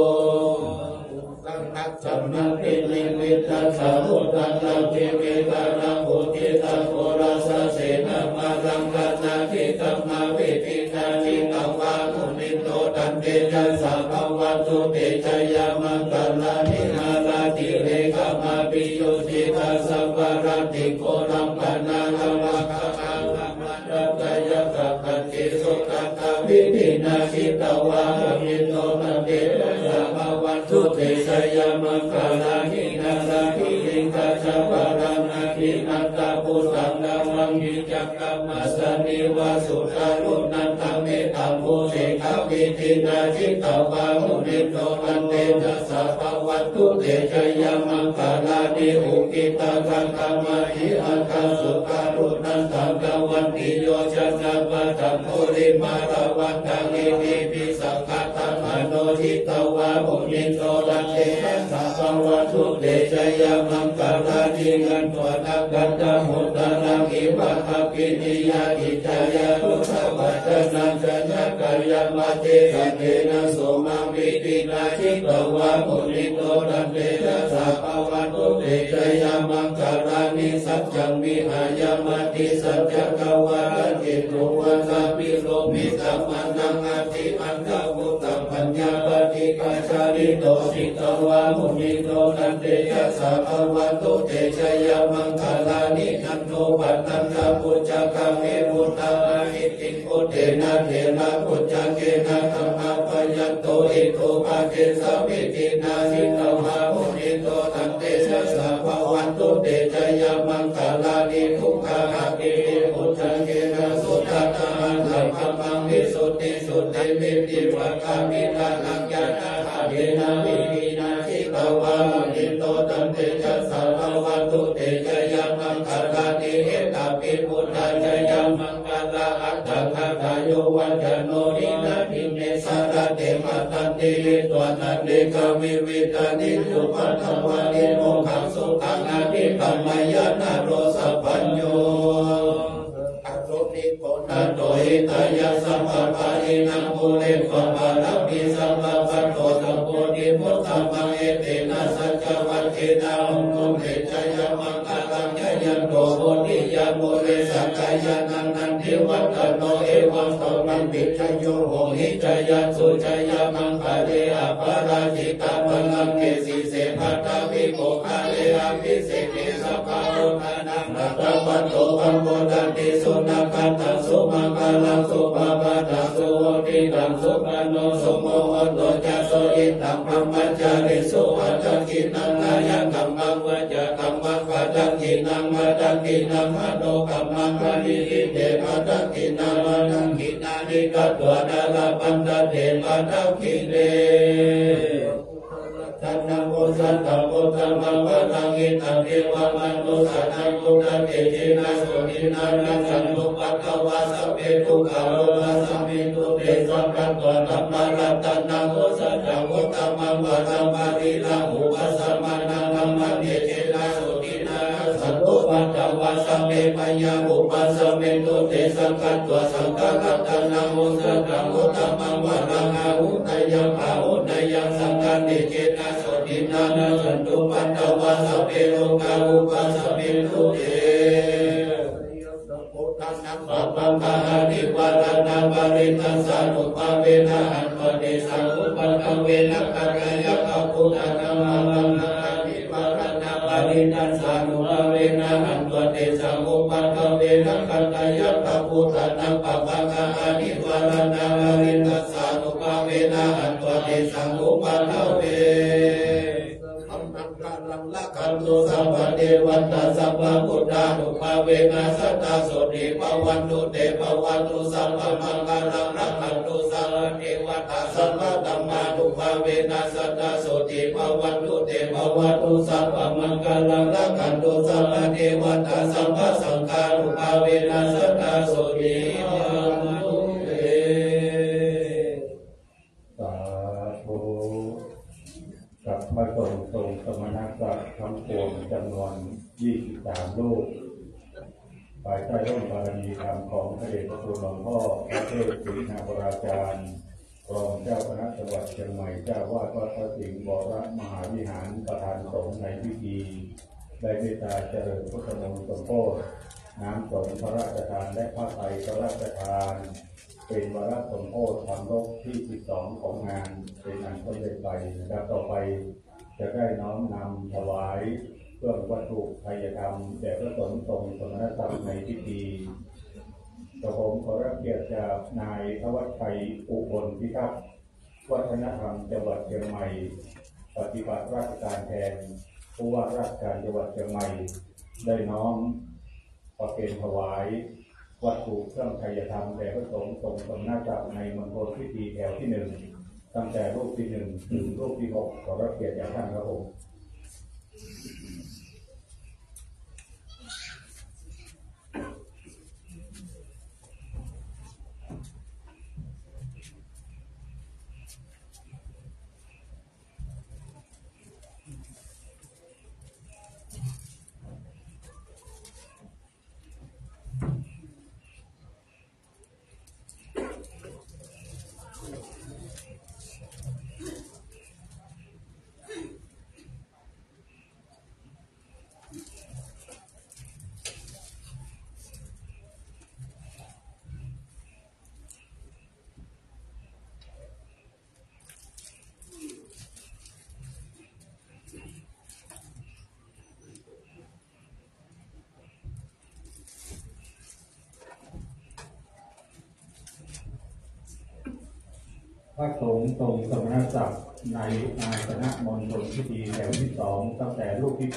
สัมมาทิฏฐิวิทัสสะมุตตังนาทิเวกานังโพธิตังโพราสเสนามารังกันาทิตัมมาวิปินาทิตังวามุนิโตตันเตจัสสะภวัตุเตชะยามังกาลานิมาลาติเรกามาปิโยติตัสสะวารติโกรัมปนาลวะคามังมันตตยะกัปติสุตัตวิปินาทิตวามุนิโตตันเตจัสสะภวัตุเตชะยามังกาลานินาลาทิลิงกัจจวารานาทินัตตาปุสังนามังวิจักขมัสสนิวาสุตารุนันตเมตัมโพเสขวิตินาจิตตวามุนิโตตันเตจัสสะภวัตุเตชะยามังกาลานิอุกิตาคังคามาหิอันคังสุตารุนันตังกวันติโยชนะวัตโพริมาราวันตังอิติปิสังฆตังอโนทิตวามุนิโตตันเตจัสสะภวัตุเตชะยามังกาลานิกันตัวนักกันตมุตตะนังอิปัคคินิยาอิจายาตุสวัจนังจันทกายามาเตสันเทนะโสมังวิปินาชิตวามุนิโตตันเตจัสสะภวัตุเตชะยามังกาลานิสัจจังวิหายามาติสัจจกวาจิตุวาสัพพิโลมิสัมมานังอธิอันตมุตตะปัญญาปฏิกัจจาริโตสิตวามุนิโตตันเตจัสสะภวัตุเตชะยามังคาลานินันโทปัตตันตาปุจจกะเมมุตตาอิติโกเตนะเทนะปุจจเกนะธัมมาปยันโตอิโตภะเกสัมมิตินาสิตวามุนิโตตันเตจัสสะภวัตุเตชะยามังคาลานิทุกขะหะเกปุจจเกนะสุตตะธัมมังวิสุทธิสุทธิมิติวัฏฏามิตานังญาณะหะเยนะวิปินาทิตวามุนิโตตันเตจัสสะภวัตุเตชะยามังคาลานิเอตปิพุทธายายามังคาลาอัตถะทายโยวัจโนนินาทิเนสารเตมะตันติตัวนันเดกวิวิตานิสุปัฏฐวานิโมขังสุขังอภิปัมมยนาโรสัพพัญโยอัตโตนิโกนาโตหิตายะสัมปะปะรินังภูเรปะปะระปิสัมปะปะโตสัมโพธิมุตตะมังเอเตนะสัจจวัคคีนาองคุเมชยมังคลังยยันโตโพธิยามุเรสัจจยานันนันทิวัตโนเอวังโตมังปิชโยโหหิจยันสุจยมังปะเรอปาราจิตาปัลังเกสิเสภัตตาวิโกภะเรอภิเสกิสัพพะโอนานังนัตตะปัตโตปัมโมดันติสุนัขตังสุมังคลังสุภาปตังสุโหติตังสุปานโนสุโมโหโตจัสโสอิตังพรหมจาริสุวัจกินังนายังกัมมังวัจกัมมังปัจกินังมัจกินังมโนกัมมังปริลิเตมัจกินังมัจกินานิกัตวนาลปันตเตมัจกิเนทันนังโอสัตตะโพธัมมังวะตังอิตังเทวะมนุสัตตังตุตังเตจินาสุนินานังสันตุปัตตวาสัพเพทุกขโรมาสัมมิตุเตสัมปัตตวธัมมารัตตันังโอสัตตังโพธัมมังวะตัมมาริลังอุปสัมมานังธัมมังเตจินาสุนินาสันตุปัตตวาสัมเพปัญญาอุปสัมมิตุเตสัมปัตตวสังฆรัตตันังโอสัตตังโพธัมมังวะตังอาหุนยังภาหุนยังสังฆเตจินาสุนินานังสันตุปัตตวาสัพเพโลกาอุปสัมมิตุเตปัปปังคานิวารณาปริตัสสะนุปเวนะอันปฏิสังอุปตังเวนะกัจจยะภพุทธธรรมังนังนิวารณาปริตัสสะนุปเวนะอันปฏิสังอุปตังเวนะกัจจยะภพุทธนังปัปปะกะอานิวรณังอริตัสสานุภาเวนะอัตวะเตสังอุปัฏฐเวอัมมังกาลังละคันตุสัพพะเทวตาสัพพะพุทธานุภาเวนะสัตตาโสติภวันตุเตภวันตุสัพพะมังกาลังรักขันตุสัพพะเทวตาสัพพะธัมมานุภาเวนะสัตตาโสติภวันตุเตภวันตุสัพพะมังกาลังรักขันตุสัพพะเทวตาสัพพะสังฆานุภาเวนะสัตตาโสติภวันตุเตสาธุกับพระสงฆ์ทรงสมณศักดิ์ทั้งปวงจำนวน23รูปภายใต้ร่มบารมีธรรมของพระเดชพระคุณหลวงพ่อพระเทพศรีนาคราจารย์รองเจ้าคณะจังหวัดเชียงใหม่เจ้าวาดวัดพระสิงห์วรมหาวิหารประธานสงฆ์ในพิธีได้เมตตาเจริญพุทธมนต์สมโภชน้ำสงฆ์พระราชทานและผ้าไตรพระราชทานเป็นวาระสมโภชธรรมรบที่12ของงานเป็นอันสำเร็จไปนะครับต่อไปจะได้น้อมนำถวายเครื่องวัตถุไทยธรรมแด่พระสงฆ์ทรงสมณศักดิ์ในพิธีกระผมขอรับเกียรติจากนายธวัชชัยอุบลพิทักษ์วัฒนธรรมจังหวัดเชียงใหม่ปฏิบัติราชการแทนผู้ว่าราชการจังหวัดเชียงใหม่ได้น้อมประเคนถวายวัตถุเครื่องไทยธรรมแด่พระสงฆ์ทรงสมณศักดิ์ในมณฑลพิธีแถวที่1ตั้งแต่รูปที่1ถึงรูปที่6ขอรับเกียรติจากท่านครับผมพระสงฆ์ทรงสมณศักดิ์ในอาสนะมณฑลพิธีแถวที่2ตั้งแต่รูปที่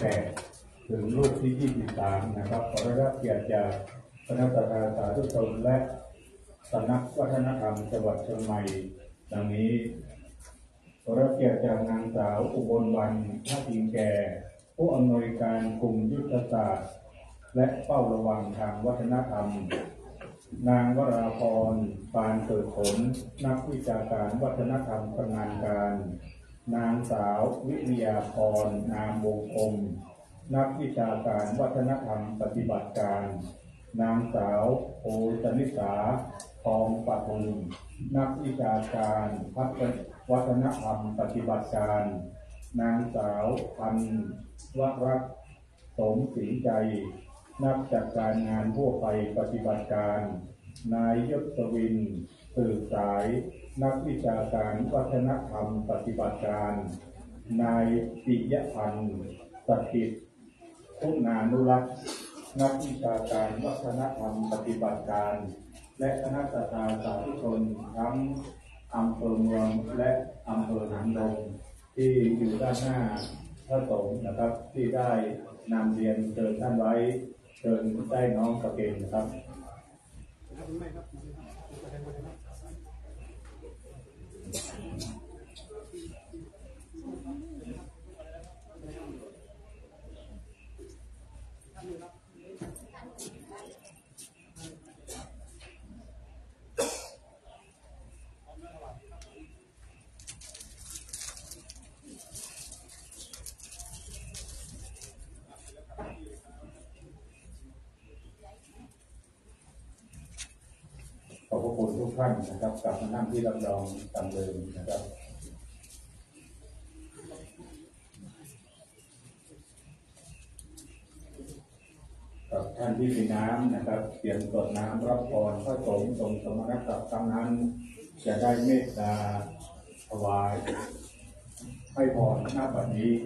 8ถึงรูปที่23นะครับขอได้รับเกียรติจากคณะสาธุชนและสำนักวัฒนธรรมจังหวัดเชียงใหม่ดังนี้ขอรับเกียรติจากนางสาวอุบลวรรณท่าทิงแก่ผู้อำนวยการกลุ่มยุทธศาสตร์และเฝ้าระวังทางวัฒนธรรมนางวราพรปานเกิดผลนักวิชาการวัฒนธรรมชำนาญการนางสาววิทยาพรนามวงคงนักวิชาการวัฒนธรรมปฏิบัติการนางสาวโอชนิสาทองปทุมนักวิชาการวัฒนธรรมปฏิบัติการนางสาวพันวรักษ์สมศรีใจนักจัดการงานทั่วไปปฏิบัติการนายยศวินสื่อสายนักวิชาการวัฒนธรรมปฏิบัติการนายปิยพันธ์สถิตคุณานุรักษ์นักวิชาการวัฒนธรรมปฏิบัติการและคณะสาธุชนทั้งอำเภอเมืองและอำเภอหางดงที่อยู่ด้านหน้าพระสงฆ์นะครับที่ได้นำเรียนเชิญท่านไว้เชิญได้น้องกระเกณฑ์นะครับขอบคุณทุกท่านนะครับกลับมานั่งที่รับรองตามเดิมนะครับกับท่านที่มีน้ำนะครับเตรียมกดน้ำรับพรพระสงฆ์ทรงสมณศักดิ์ครั้งนั้นจะได้เมตตาถวายให้พรหน้าบัดนี้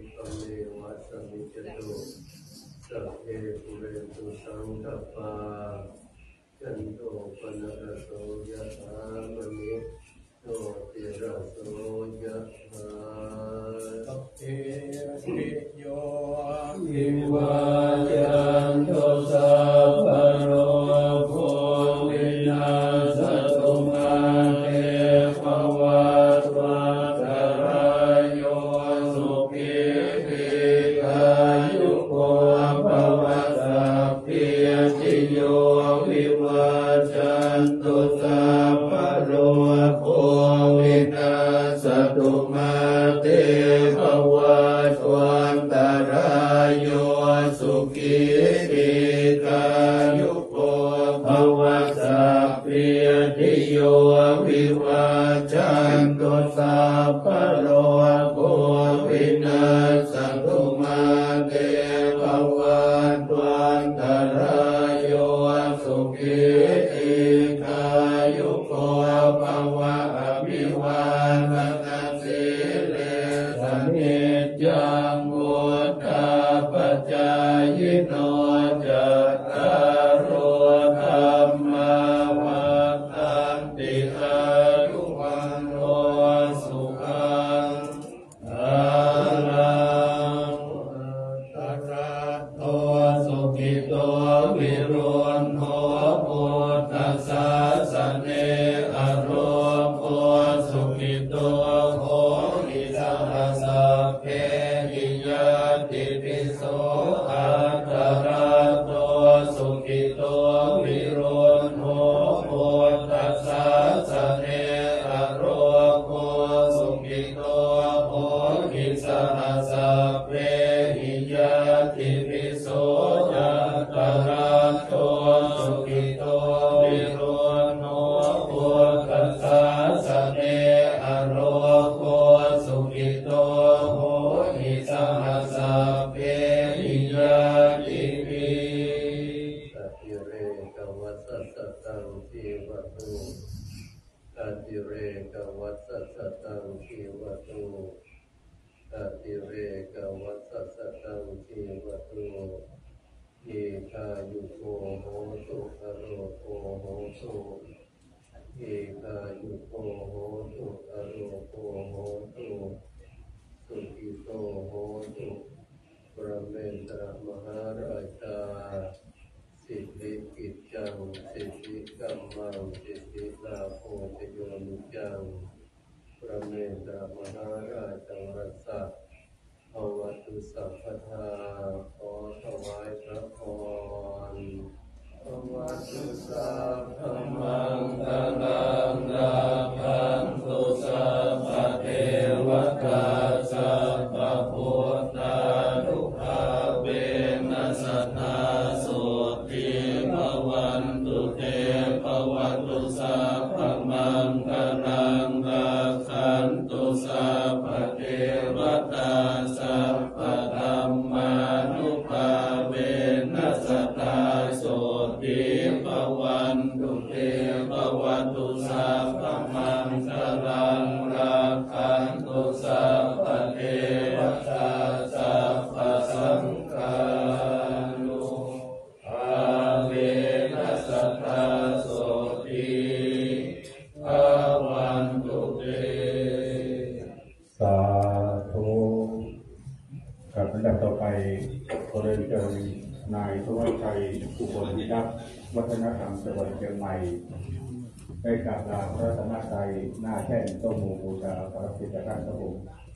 ปเมวะสมิจตุสัพเพปุเรตุสังฆปาจันโทปนะระโสยะถามณิโชติระโสยะถาสัพเพติโยวิวัจจันตุสัพพะโลกวินาศตุมาเตภวัตวันตรายโยสุขีทีกายุโกภวสัพพิยติโยวิวัจจันตุสัพพะโลกวินาศตุมาเตภวัตวันตรายโยสุขีทีกายุโกภวสัพพิยติโยวิวัจจันตุสัพพะโลกวินาศตุมาเตภวัตวันตรายโยสุขีทีกายุโกภวะอภิวาทนาสิเลสนิจจังวุฒาปัจจายโนจัตตารโอธรรมวัฏันติอายุวันโนสุขังภลังตัสสะโตสุขิโตวิรุณโหปุตตัสสะสะเนอโรโคสุขิโตโหอิสหัสสะเพหิยติปิโสอัตตระโตสุขิโตวิรุณโหปุตตัสสะสะเนอโรโคสุขิโตโหอิสหัสสะเพหิยติปิโสอัตตระโตสุขิโตวิรุณโหปุตตัสสะสะเนอโรโคสุขิโตโหอิสหัสสะเพหิยติปิสัพพิเรกวัสสัสตังชีวตุสัพพิเรกวัสสัสตังชีวตุสัพพิเรกวัสสัสตังชีวตุเอกายุโกโหตุอโรโกโหตุเอกายุโกโหตุอโรโกโหตุสุขิโตโหตุพระเมตตามหาราชาสิทธิกิจจังสิทธิกัมมังสิทธิลาโภชโยนิจังพระเมตตามหาราชรัสสะภวตุสัพพทาขอถวายพระพรภวตุสัพพมังคลังราคันตุสัพพเทวตาสัพพพุทธานุภาเวนัสสนาสุติภวันตุเตภวันตุสัพพมังคลังราคันตุสัพพเทวตาสัพพธัมมานุภาเวนัสสนาสุติภวันตุเตภวันตุสัพพมังคลังราคันตุสัพพเทวตาสัพพสังฆานุภาเวนัสสนาสุติภวันตุเตสาธุกับลำดับต่อไปขอเรียนเชิญนายธวัชชัยอุบลพิทักษ์วัฒนธรรมจังหวัดเชียงใหม่ได้กราบลาพระรัตนตรัยหน้าแท่นต้มหมูบูชาพระศิษย์ท่านครับผม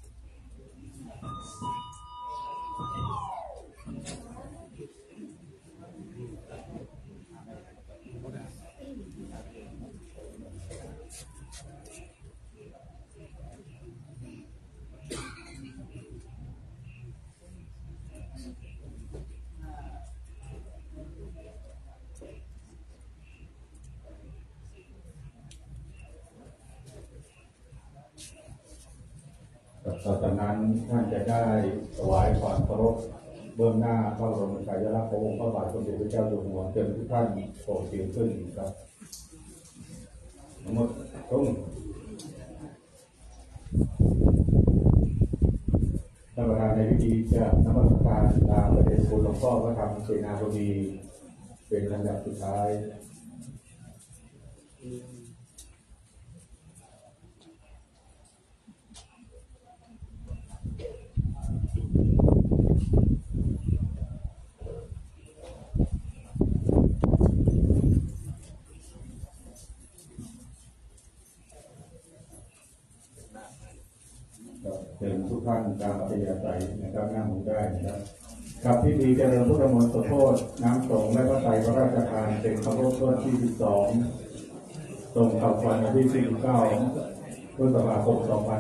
ต่อจากนั้นท่านจะได้ถวายความเคารพเบื้องหน้าพระบรมฉายาลักษณ์ขององค์พระบาทสมเด็จพระเจ้าอยู่หัวเชิญทุกท่านโปรดเสียงขึ้นครับทั้งหมดตรงท่านประธานในพิธีจะนมัสการลาประเดชคุณหลวงพ่อพระธรรมเสนาบดีเป็นลำดับสุดท้ายเป็นทุกท่านตามอัธยาศัยนะครับนั่งลงได้นะครับกับพิธีเจริญพุทธมนต์สมโภชน้ำสงฆ์และพระไตรพระราชทานเป็นคำรบต้นที่12ตรงกับวันที่49พฤษภาคม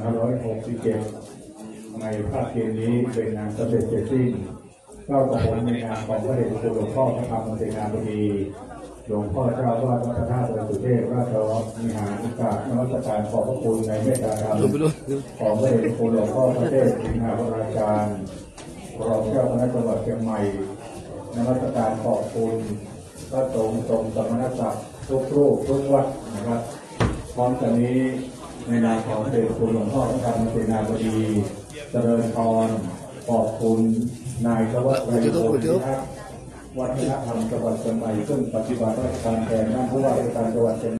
2567ในภาคเย็นนี้เป็นงานสำเร็จเสร็จสิ้นก็กระผมในงานของพระเดชคุณหลวงพ่อพระธรรมเสนาบดีหลวงพ่อเจ้าวาดวัดพระธาตุดอยสุเทพราชวิหารกราบนมัสการขอบพระคุณในเมตตาธรรมของพระเดชคุณหลวงพ่อพระเทพสิงหาวราจารย์รองเจ้าคณะจังหวัดเชียงใหม่นมัสการขอบคุณพระสงฆ์ทรงสมณศักดิ์ทุกรูปทุกวัดนะครับพร้อมกันนี้ในนามของพระเดชคุณหลวงพ่อพระธรรมเสนาบดีเจริญพรขอบคุณนายธวัชชัยโพธิทักษ์วัฒนธรรมจังหวัดเชียงใหม่ซึ่งปฏิบัติราชการแทนท่านผู้ว่าราชการจังหวัดเชียง